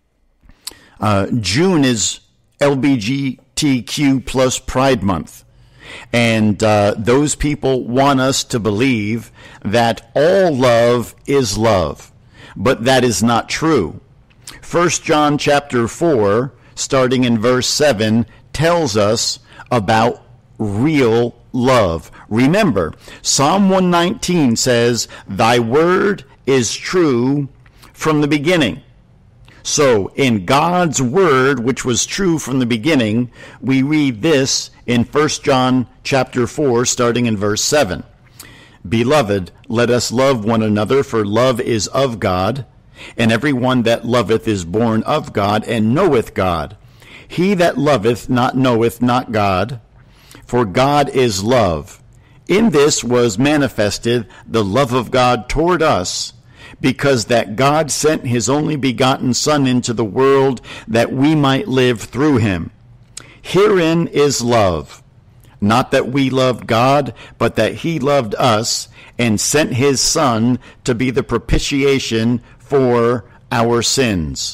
June is LGBTQ plus Pride Month. And those people want us to believe that all love is love. But that is not true. 1 John chapter 4, starting in verse 7, tells us about real love. Remember, Psalm 119 says, thy word is true from the beginning. So, in God's word, which was true from the beginning, we read this in 1 John chapter 4, starting in verse 7. Beloved, let us love one another, for love is of God, and every one that loveth is born of God, and knoweth God. He that loveth not knoweth not God, for God is love. In this was manifested the love of God toward us, because that God sent his only begotten Son into the world that we might live through him. Herein is love, not that we loved God, but that he loved us and sent his Son to be the propitiation for our sins.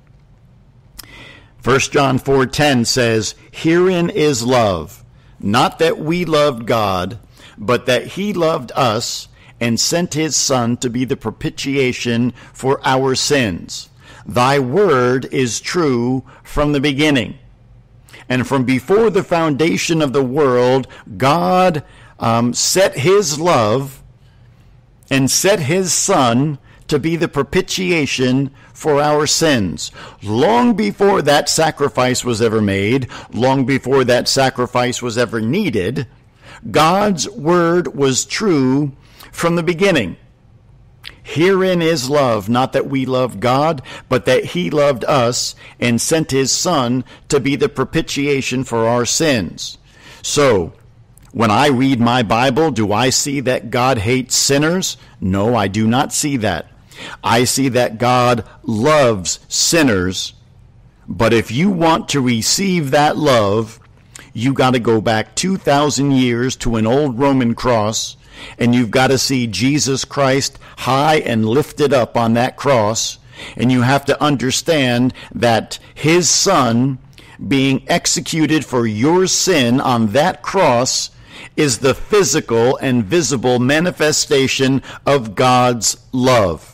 1 John 4:10 says, herein is love, not that we loved God, but that he loved us and sent his Son to be the propitiation for our sins. Thy word is true from the beginning. And from before the foundation of the world, God set his love and set his Son to be the propitiation for our sins. Long before that sacrifice was ever made, long before that sacrifice was ever needed, God's word was true from the beginning. Herein is love, not that we loved God, but that he loved us and sent his Son to be the propitiation for our sins. So, when I read my Bible, do I see that God hates sinners? No, I do not see that. I see that God loves sinners, but if you want to receive that love, you got to go back 2,000 years to an old Roman cross, and you've got to see Jesus Christ high and lifted up on that cross, and you have to understand that his son being executed for your sin on that cross is the physical and visible manifestation of God's love.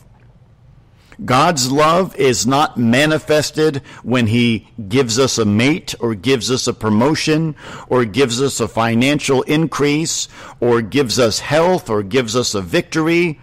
God's love is not manifested when he gives us a mate or gives us a promotion or gives us a financial increase or gives us health or gives us a victory.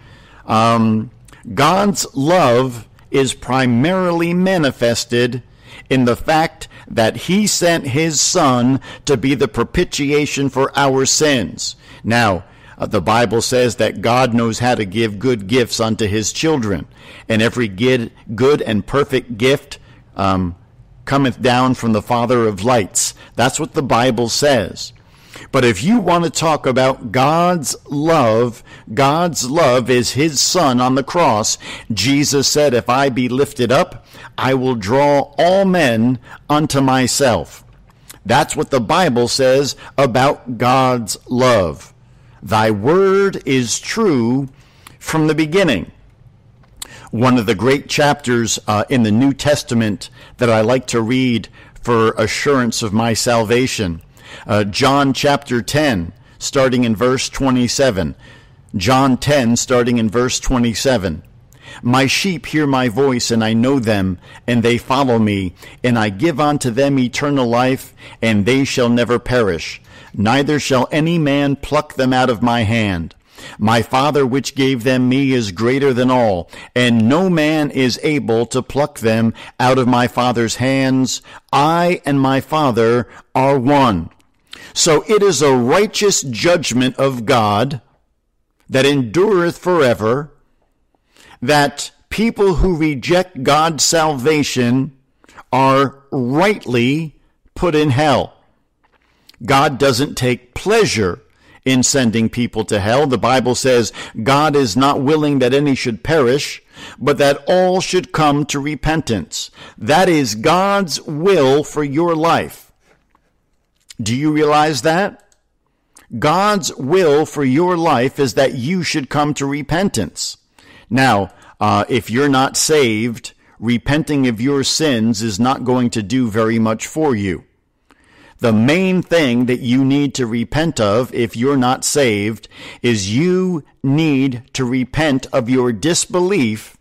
God's love is primarily manifested in the fact that he sent his son to be the propitiation for our sins. Now, the Bible says that God knows how to give good gifts unto his children, and every good and perfect gift cometh down from the Father of lights. That's what the Bible says. But if you want to talk about God's love is his son on the cross. Jesus said, if I be lifted up, I will draw all men unto myself. That's what the Bible says about God's love. Thy word is true from the beginning. One of the great chapters in the New Testament that I like to read for assurance of my salvation, John chapter 10, starting in verse 27. John 10, starting in verse 27. My sheep hear my voice, and I know them, and they follow me, and I give unto them eternal life, and they shall never perish. Neither shall any man pluck them out of my hand. My Father which gave them me is greater than all, and no man is able to pluck them out of my Father's hands. I and my Father are one. So it is a righteous judgment of God that endureth forever, that people who reject God's salvation are rightly put in hell. God doesn't take pleasure in sending people to hell. The Bible says God is not willing that any should perish, but that all should come to repentance. That is God's will for your life. Do you realize that? God's will for your life is that you should come to repentance. Now, if you're not saved, repenting of your sins is not going to do very much for you. The main thing that you need to repent of if you're not saved is you need to repent of your disbelief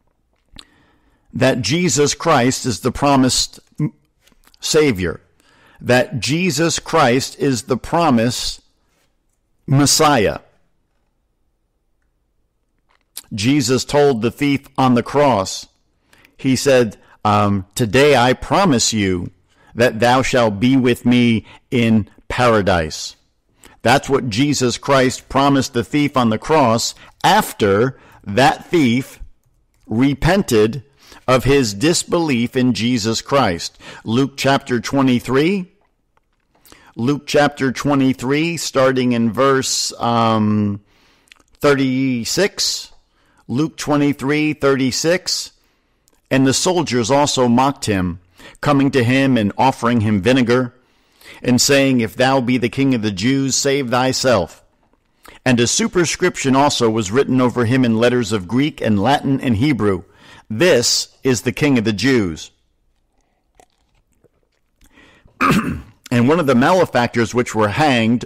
that Jesus Christ is the promised Savior, that Jesus Christ is the promised Messiah. Jesus told the thief on the cross, he said, today I promise you that thou shalt be with me in paradise. That's what Jesus Christ promised the thief on the cross after that thief repented of his disbelief in Jesus Christ. Luke chapter 23, starting in verse 36. Luke 23:36. And the soldiers also mocked him, coming to him and offering him vinegar, and saying, If thou be the King of the Jews, save thyself. And a superscription also was written over him in letters of Greek and Latin and Hebrew. This is the King of the Jews. And one of the malefactors which were hanged,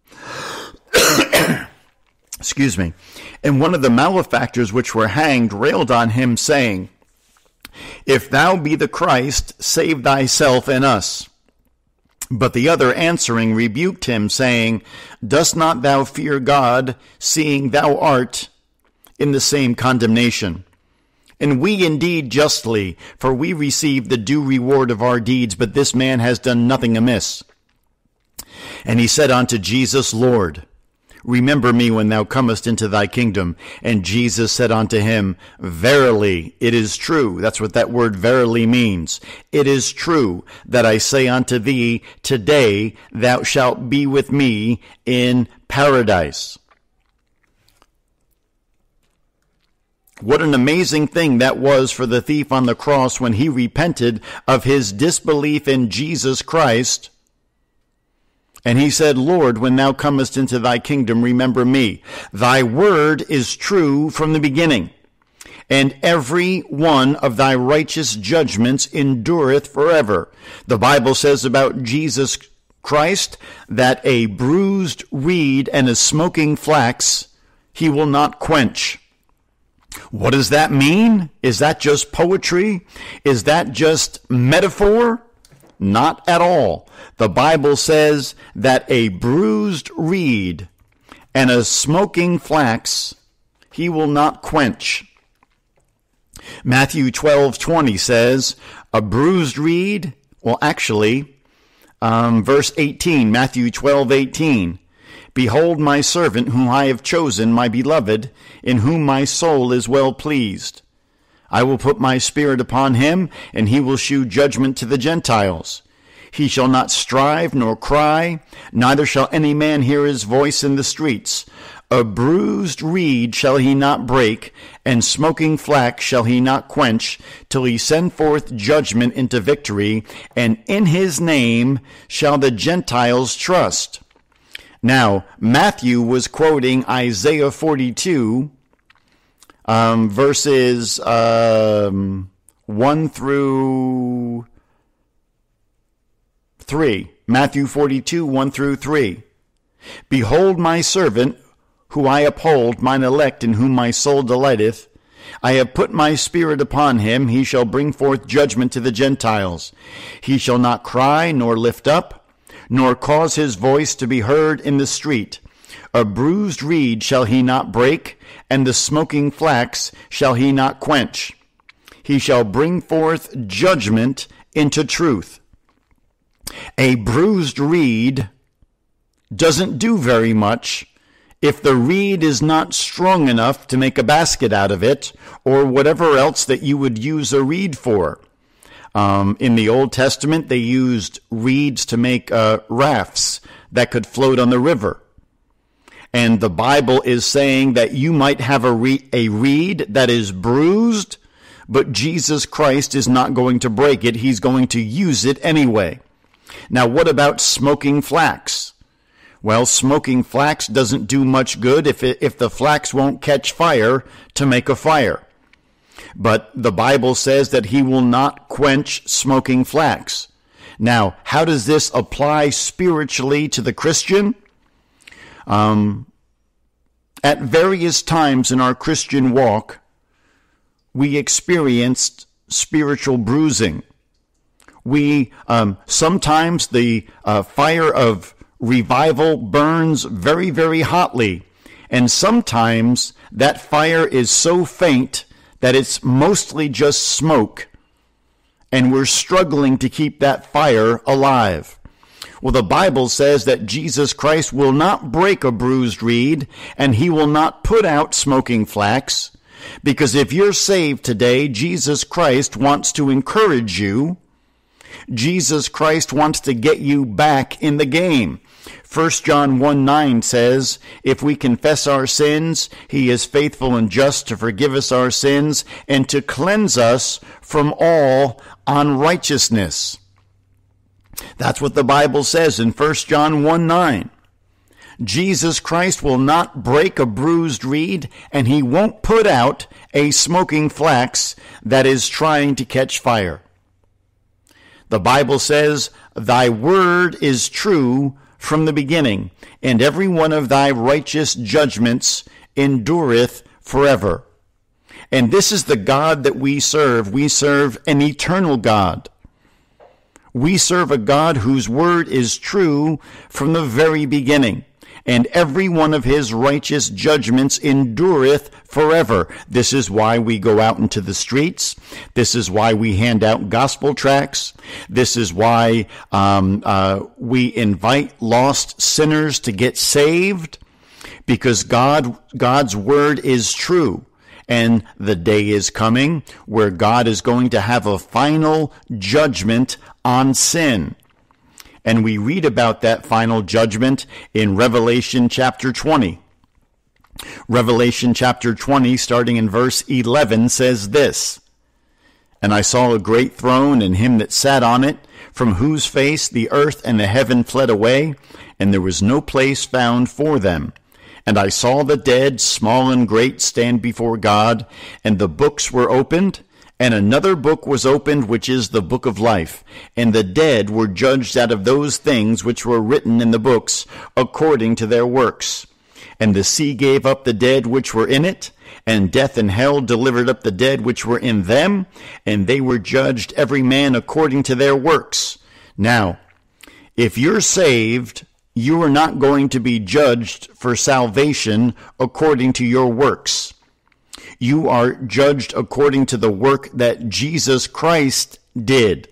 and one of the malefactors which were hanged railed on him, saying, If thou be the Christ, save thyself and us. But the other answering rebuked him, saying, Dost not thou fear God, seeing thou art in the same condemnation? And we indeed justly, for we receive the due reward of our deeds, but this man has done nothing amiss. And he said unto Jesus, Lord, remember me when thou comest into thy kingdom. And Jesus said unto him, Verily, it is true. That's what that word verily means. It is true that I say unto thee, today thou shalt be with me in paradise. What an amazing thing that was for the thief on the cross when he repented of his disbelief in Jesus Christ. And he said, Lord, when thou comest into thy kingdom, remember me. Thy word is true from the beginning, and every one of thy righteous judgments endureth forever. The Bible says about Jesus Christ that a bruised reed and a smoking flax he will not quench. What does that mean? Is that just poetry? Is that just metaphor? Not at all. The Bible says that a bruised reed and a smoking flax he will not quench. Matthew 12:20 says, a bruised reed, well actually, verse 18, Matthew 12:18, behold my servant whom I have chosen, my beloved, in whom my soul is well pleased. I will put my spirit upon him, and he will shew judgment to the Gentiles. He shall not strive nor cry, neither shall any man hear his voice in the streets. A bruised reed shall he not break, and smoking flax shall he not quench, till he send forth judgment into victory, and in his name shall the Gentiles trust. Now, Matthew was quoting Isaiah 42, verses 1 through 3. Matthew 42, 1 through 3. Behold my servant, who I uphold, mine elect, in whom my soul delighteth. I have put my spirit upon him. He shall bring forth judgment to the Gentiles. He shall not cry, nor lift up, nor cause his voice to be heard in the street. A bruised reed shall he not break, and the smoking flax shall he not quench. He shall bring forth judgment into truth. A bruised reed doesn't do very much if the reed is not strong enough to make a basket out of it, or whatever else that you would use a reed for. In the Old Testament, they used reeds to make rafts that could float on the river. And the Bible is saying that you might have a reed that is bruised, but Jesus Christ is not going to break it. He's going to use it anyway. Now, what about smoking flax? Well, smoking flax doesn't do much good if the flax won't catch fire to make a fire. But the Bible says that he will not quench smoking flax. Now, how does this apply spiritually to the Christian? At various times in our Christian walk, we experienced spiritual bruising. We sometimes the fire of revival burns very, very hotly, and sometimes that fire is so faint that it's mostly just smoke, and we're struggling to keep that fire alive. Well, the Bible says that Jesus Christ will not break a bruised reed, and he will not put out smoking flax, because if you're saved today, Jesus Christ wants to encourage you. Jesus Christ wants to get you back in the game. 1 John 1:9 says, if we confess our sins, he is faithful and just to forgive us our sins and to cleanse us from all unrighteousness. That's what the Bible says in 1 John 1:9. Jesus Christ will not break a bruised reed, and he won't put out a smoking flax that is trying to catch fire. The Bible says, thy word is true from the beginning, and every one of thy righteous judgments endureth forever. And this is the God that we serve. We serve an eternal God. We serve a God whose word is true from the very beginning, and every one of his righteous judgments endureth forever. This is why we go out into the streets. This is why we hand out gospel tracts. This is why we invite lost sinners to get saved, because God's word is true. And the day is coming where God is going to have a final judgment on sin. And we read about that final judgment in Revelation chapter 20. Revelation chapter 20, starting in verse 11, says this, And I saw a great throne and him that sat on it, from whose face the earth and the heaven fled away, and there was no place found for them. And I saw the dead, small and great, stand before God, and the books were opened, and another book was opened, which is the book of life. And the dead were judged out of those things which were written in the books, according to their works. And the sea gave up the dead which were in it, and death and hell delivered up the dead which were in them, and they were judged every man according to their works. Now, if you're saved, you are not going to be judged for salvation according to your works. You are judged according to the work that Jesus Christ did.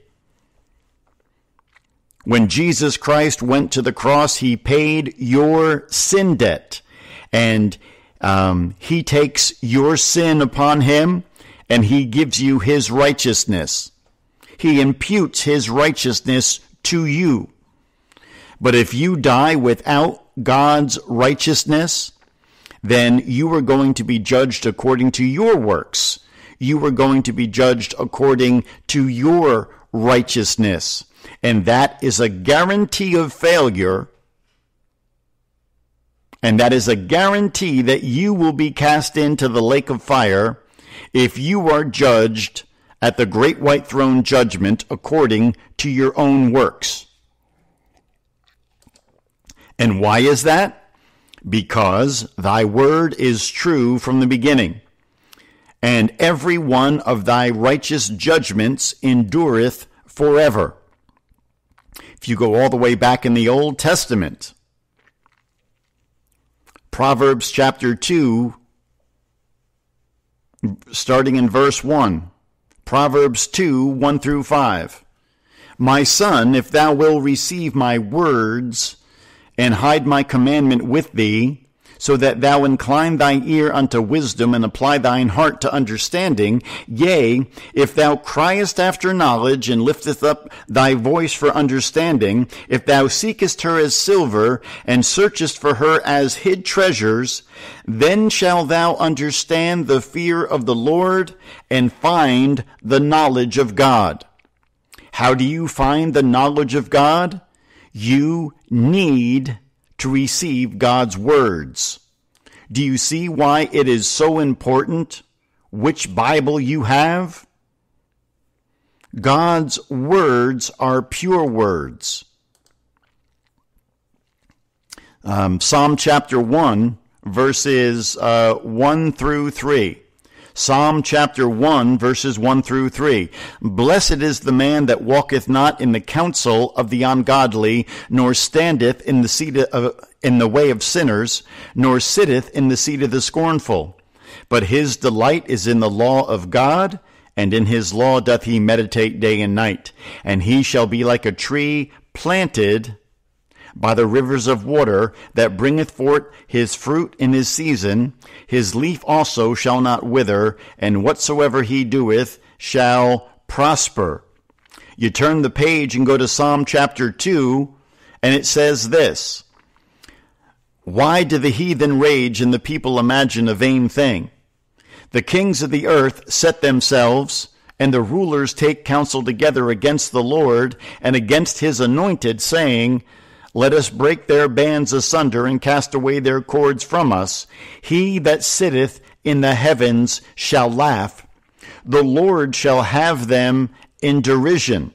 When Jesus Christ went to the cross, he paid your sin debt. And he takes your sin upon him, and he gives you his righteousness. He imputes his righteousness to you. But if you die without God's righteousness, then you are going to be judged according to your works. You are going to be judged according to your righteousness. And that is a guarantee of failure. And that is a guarantee that you will be cast into the lake of fire if you are judged at the great white throne judgment according to your own works. And why is that? Because thy word is true from the beginning, and every one of thy righteous judgments endureth forever. If you go all the way back in the Old Testament, Proverbs chapter 2, starting in verse 1, Proverbs 2, 1 through 5. My son, if thou wilt receive my words, and hide my commandment with thee, so that thou incline thine ear unto wisdom, and apply thine heart to understanding. Yea, if thou criest after knowledge, and lifteth up thy voice for understanding, if thou seekest her as silver, and searchest for her as hid treasures, then shalt thou understand the fear of the Lord, and find the knowledge of God. How do you find the knowledge of God? You need to receive God's words. Do you see why it is so important which Bible you have? God's words are pure words. Psalm chapter 1, verses 1 through 3. Psalm chapter 1, verses 1 through 3. Blessed is the man that walketh not in the counsel of the ungodly, nor standeth in the way of sinners, nor sitteth in the seat of the scornful. But his delight is in the law of God, and in his law doth he meditate day and night. And he shall be like a tree planted by the rivers of water, that bringeth forth his fruit in his season. His leaf also shall not wither, and whatsoever he doeth shall prosper. You turn the page and go to Psalm chapter 2, and it says this: Why do the heathen rage, and the people imagine a vain thing? The kings of the earth set themselves, and the rulers take counsel together against the Lord, and against his anointed, saying, Let us break their bands asunder, and cast away their cords from us. He that sitteth in the heavens shall laugh. The Lord shall have them in derision.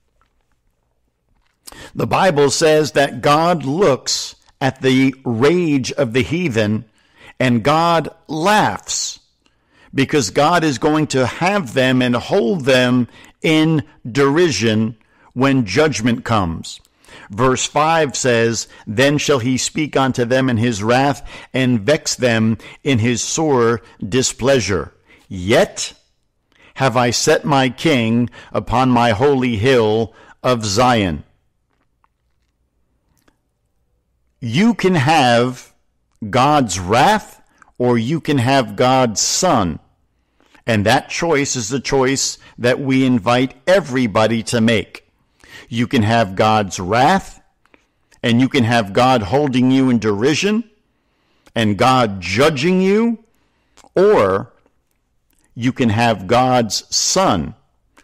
The Bible says that God looks at the rage of the heathen, and God laughs, because God is going to have them and hold them in derision when judgment comes. Verse 5 says, Then shall he speak unto them in his wrath, and vex them in his sore displeasure. Yet have I set my king upon my holy hill of Zion. You can have God's wrath, or you can have God's Son. And that choice is the choice that we invite everybody to make. You can have God's wrath, and you can have God holding you in derision, and God judging you, or you can have God's Son,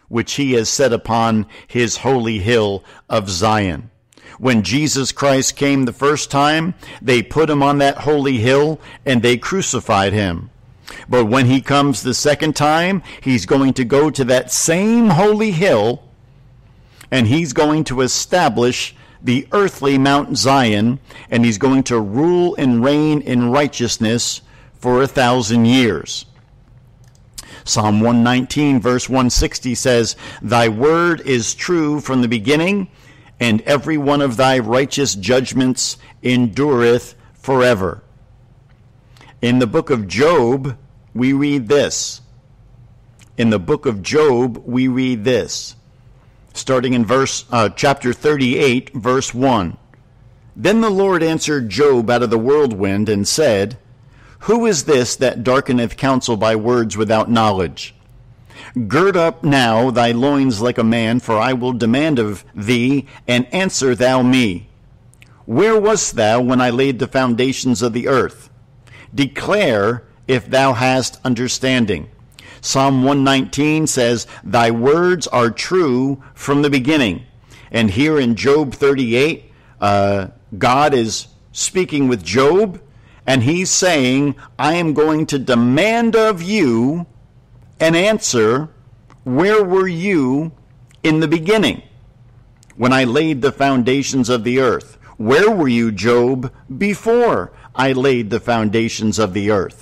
which he has set upon his holy hill of Zion. When Jesus Christ came the first time, they put him on that holy hill and they crucified him. But when he comes the second time, he's going to go to that same holy hill and he's going to establish the earthly Mount Zion, and he's going to rule and reign in righteousness for 1,000 years. Psalm 119 verse 160 says, "Thy word is true from the beginning, and every one of thy righteous judgments endureth forever." In the book of Job, we read this. In the book of Job, we read this. Starting in chapter 38, verse 1. "Then the Lord answered Job out of the whirlwind and said, Who is this that darkeneth counsel by words without knowledge? Gird up now thy loins like a man, for I will demand of thee, and answer thou me. Where wast thou when I laid the foundations of the earth? Declare if thou hast understanding." Psalm 119 says, "Thy words are true from the beginning." And here in Job 38, God is speaking with Job, and he's saying, I am going to demand of you an answer. Where were you in the beginning when I laid the foundations of the earth? Where were you, Job, before I laid the foundations of the earth?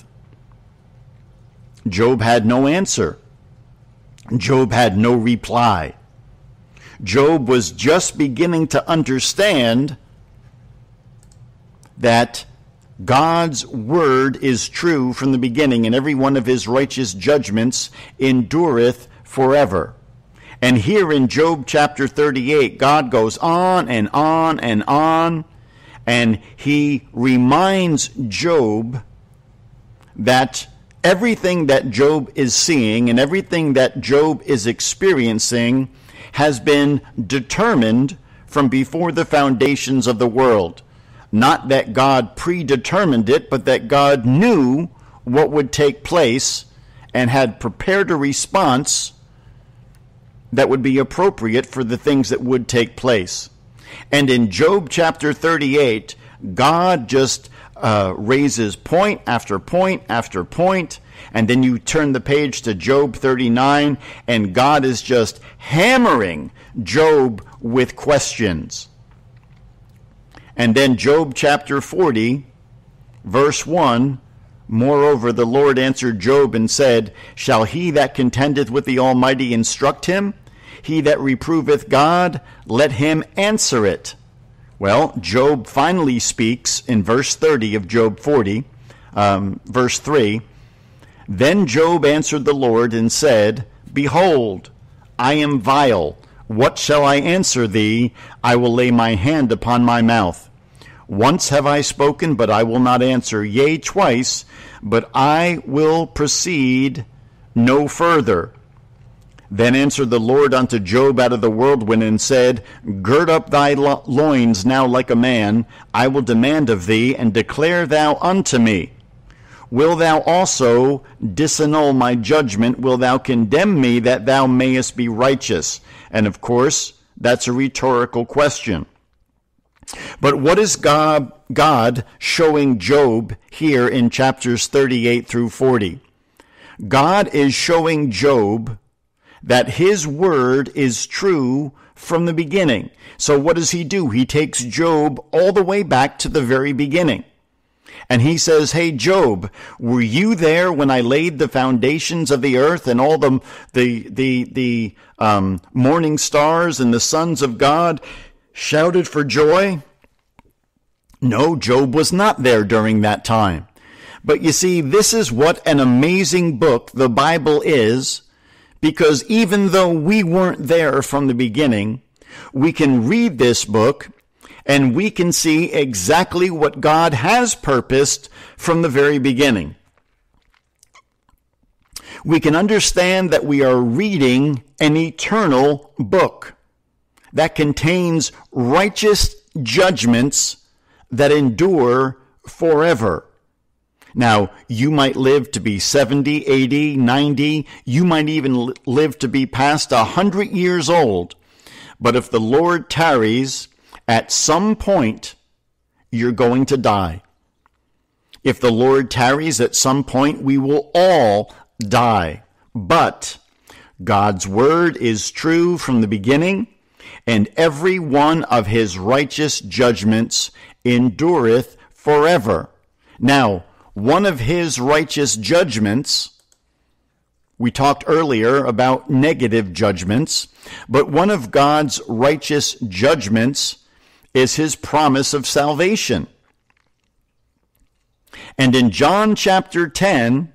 Job had no answer. Job had no reply. Job was just beginning to understand that God's word is true from the beginning, and every one of his righteous judgments endureth forever. And here in Job chapter 38, God goes on and on and on, and he reminds Job that everything that Job is seeing and everything that Job is experiencing has been determined from before the foundations of the world. Not that God predetermined it, but that God knew what would take place and had prepared a response that would be appropriate for the things that would take place. And in Job chapter 38, God just raises point after point after point, and then you turn the page to Job 39, and God is just hammering Job with questions. And then Job chapter 40, verse 1, "Moreover, the Lord answered Job and said, Shall he that contendeth with the Almighty instruct him? He that reproveth God, let him answer it." Well, Job finally speaks in verse 30 of Job 40, verse 3. "Then Job answered the Lord and said, Behold, I am vile. What shall I answer thee? I will lay my hand upon my mouth. Once have I spoken, but I will not answer. Yea, twice, but I will proceed no further. Then answered the Lord unto Job out of the whirlwind and said, Gird up thy loins now like a man. I will demand of thee, and declare thou unto me. Will thou also disannul my judgment? Will thou condemn me that thou mayest be righteous? And of course, that's a rhetorical question. But what is God showing Job here in chapters 38 through 40? God is showing Job that his word is true from the beginning. So what does he do? He takes Job all the way back to the very beginning. And he says, hey, Job, were you there when I laid the foundations of the earth and all the morning stars and the sons of God shouted for joy? No, Job was not there during that time. But you see, this is what an amazing book the Bible is, because even though we weren't there from the beginning, we can read this book and we can see exactly what God has purposed from the very beginning. We can understand that we are reading an eternal book that contains righteous judgments that endure forever. Now, you might live to be 70, 80, 90. You might even live to be past 100 years old. But if the Lord tarries, at some point, you're going to die. If the Lord tarries, at some point, we will all die. But God's word is true from the beginning, and every one of his righteous judgments endureth forever. Now, one of his righteous judgments, we talked earlier about negative judgments, but one of God's righteous judgments is his promise of salvation. And in John chapter 10,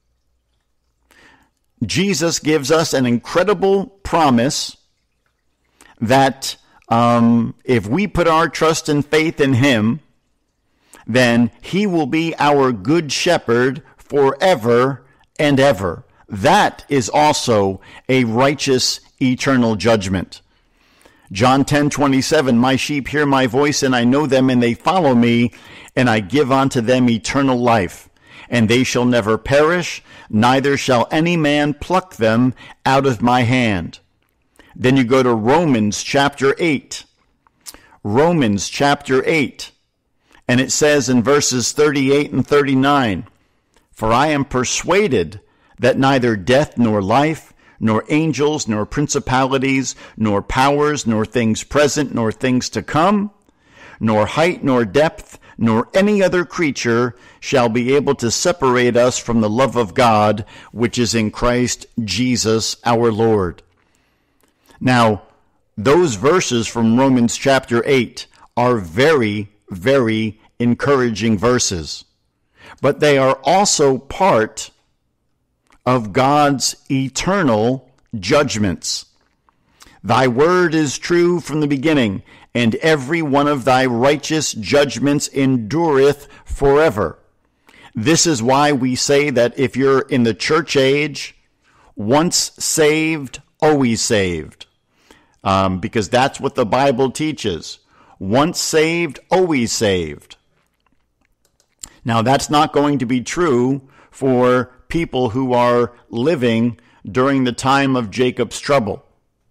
Jesus gives us an incredible promise that if we put our trust and faith in him, then he will be our good shepherd forever and ever. That is also a righteous eternal judgment. John 10:27, my sheep hear my voice, and I know them, and they follow me, and I give unto them eternal life, and they shall never perish, neither shall any man pluck them out of my hand. Then you go to Romans chapter 8. Romans chapter 8. And it says in verses 38 and 39, for I am persuaded that neither death nor life, nor angels, nor principalities, nor powers, nor things present, nor things to come, nor height, nor depth, nor any other creature shall be able to separate us from the love of God, which is in Christ Jesus our Lord. Now, those verses from Romans chapter 8 are very, very encouraging verses. But they are also part of God's eternal judgments. Thy word is true from the beginning, and every one of thy righteous judgments endureth forever. This is why we say that if you're in the church age, once saved, always saved. Because that's what the Bible teaches. Once saved, always saved. Now, that's not going to be true for people who are living during the time of Jacob's trouble.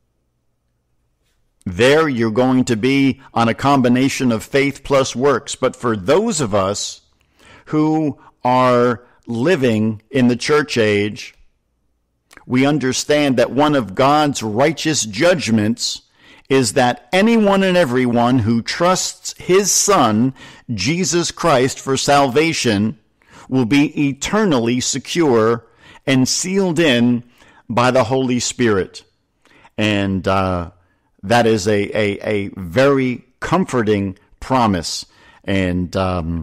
There, you're going to be on a combination of faith plus works. But for those of us who are living in the church age, we understand that one of God's righteous judgments is that anyone and everyone who trusts his Son, Jesus Christ, for salvation will be eternally secure and sealed in by the Holy Spirit. And that is a very comforting promise. And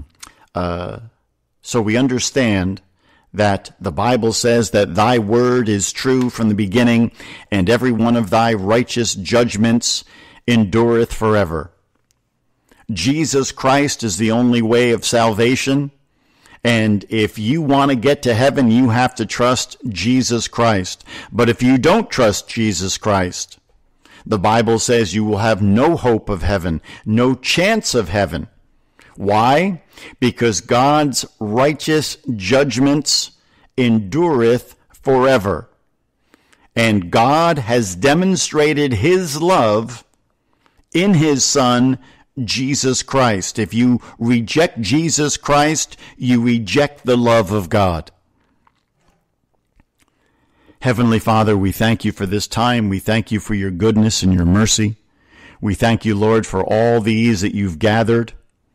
so we understand that the Bible says that thy word is true from the beginning, and every one of thy righteous judgments endureth forever. Jesus Christ is the only way of salvation, and if you want to get to heaven, you have to trust Jesus Christ. But if you don't trust Jesus Christ, the Bible says you will have no hope of heaven, no chance of heaven. Why? Because God's righteous judgments endureth forever. And God has demonstrated his love in his Son, Jesus Christ. If you reject Jesus Christ, you reject the love of God. Heavenly Father, we thank you for this time. We thank you for your goodness and your mercy. We thank you, Lord, for all these that you've gathered.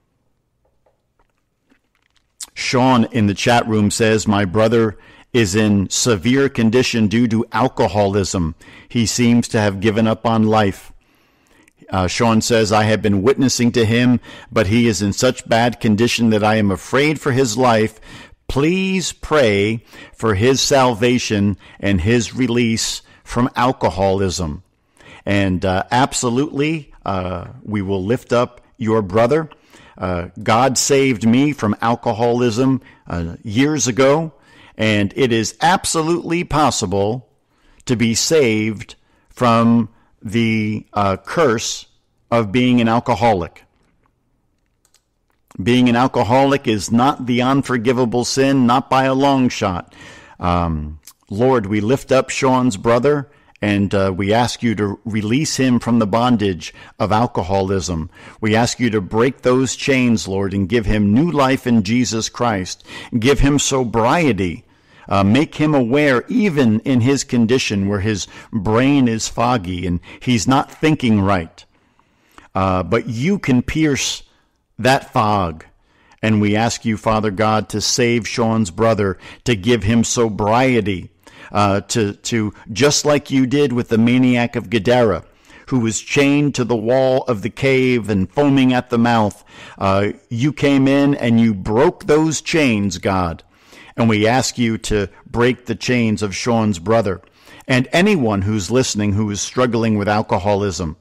Sean in the chat room says, my brother is in severe condition due to alcoholism. He seems to have given up on life. Sean says, I have been witnessing to him, but he is in such bad condition that I am afraid for his life. Please pray for his salvation and his release from alcoholism. And absolutely, we will lift up your brother. God saved me from alcoholism years ago, and it is absolutely possible to be saved from the curse of being an alcoholic. Being an alcoholic is not the unforgivable sin, not by a long shot. Lord, we lift up Sean's brother, and we ask you to release him from the bondage of alcoholism. We ask you to break those chains, Lord, and give him new life in Jesus Christ. Give him sobriety. Make him aware, even in his condition where his brain is foggy and he's not thinking right. But you can pierce that fog. And we ask you, Father God, to save Sean's brother, to give him sobriety, to just like you did with the maniac of Gadara, who was chained to the wall of the cave and foaming at the mouth. You came in and you broke those chains, God. And we ask you to break the chains of Sean's brother and anyone who's listening who is struggling with alcoholism.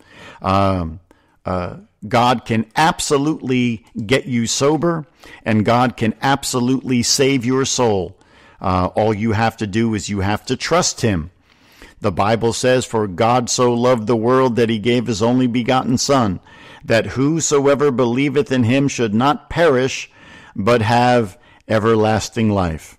God can absolutely get you sober, and God can absolutely save your soul. All you have to do is you have to trust him. The Bible says, "For God so loved the world that he gave his only begotten Son, that whosoever believeth in him should not perish, but have everlasting life."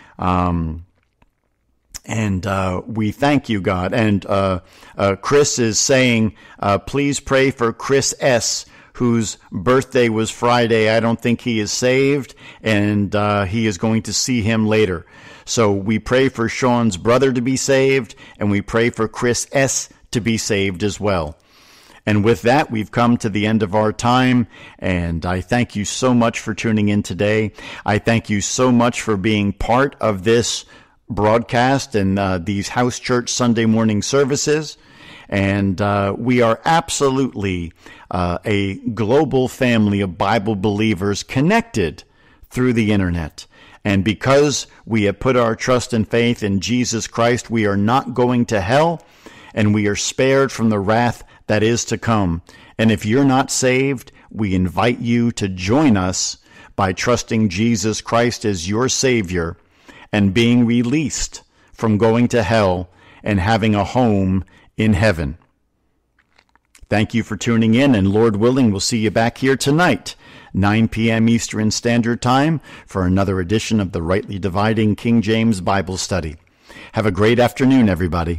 And we thank you, God. And Chris is saying, please pray for Chris S., whose birthday was Friday. I don't think he is saved, and he is going to see him later. So we pray for Sean's brother to be saved, and we pray for Chris S. to be saved as well. And with that, we've come to the end of our time, and I thank you so much for tuning in today. I thank you so much for being part of this broadcast and these house church Sunday morning services. And we are absolutely a global family of Bible believers connected through the internet. And because we have put our trust and faith in Jesus Christ, we are not going to hell, and we are spared from the wrath that is to come. And if you're not saved, we invite you to join us by trusting Jesus Christ as your Savior and being released from going to hell and having a home in heaven. Thank you for tuning in, and Lord willing, we'll see you back here tonight, 9 p.m. Eastern Standard Time, for another edition of the Rightly Dividing King James Bible Study. Have a great afternoon, everybody.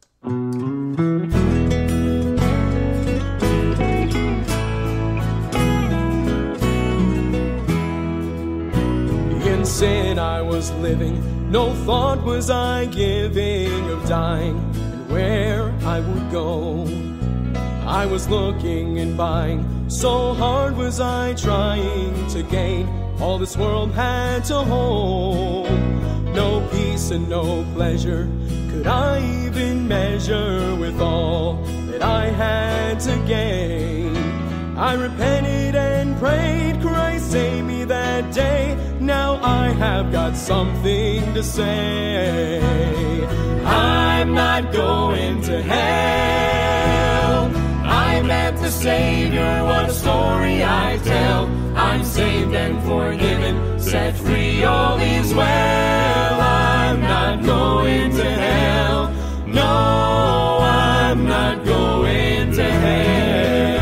In sin I was living, no thought was I giving of dying and where I would go. I was looking and buying, so hard was I trying to gain all this world had to hold. No peace and no pleasure could I even measure with all that I had to gain. I repented and prayed, Christ save me that day. Now I have got something to say. I'm not going to hell. I met the Savior, what a story I tell. I'm saved and forgiven, set free, all is well. I'm not going to hell. No, I'm not going to hell.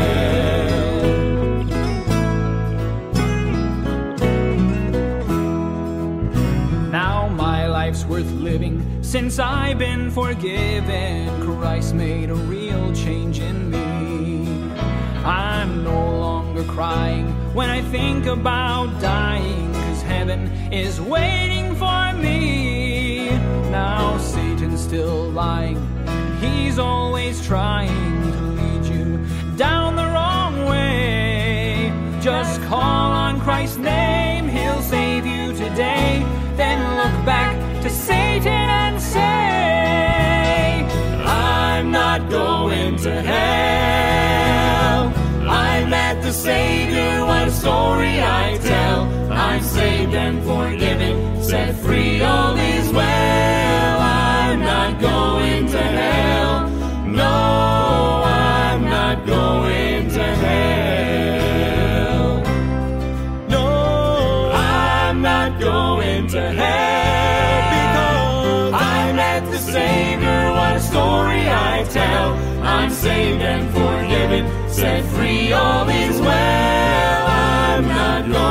Now my life's worth living, since I've been forgiven. Christ made a real change in me. I'm no longer crying when I think about dying, 'cause heaven is waiting for me. Now Satan's still lying, he's always trying to lead you down the wrong way. Just call on Christ's name, he'll save you today. Then look back to Satan and say, I'm not going to hell. I met the Savior, what a story I tell. I'm saved and forgiven, set free, all is well. I'm not going to hell. No, I'm not going to hell. No, I'm not going to hell, because I met the Savior, what a story I tell. I'm saved and forgiven, set free, all is well. I'm not going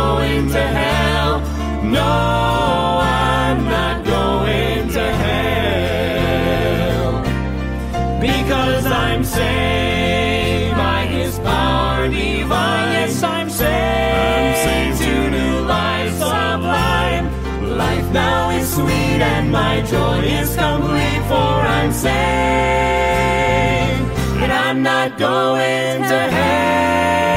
I'm saved by His power divine. Yes, I'm saved to new life sublime. Life now is sweet and my joy is complete, for I'm saved, and I'm not going to hell.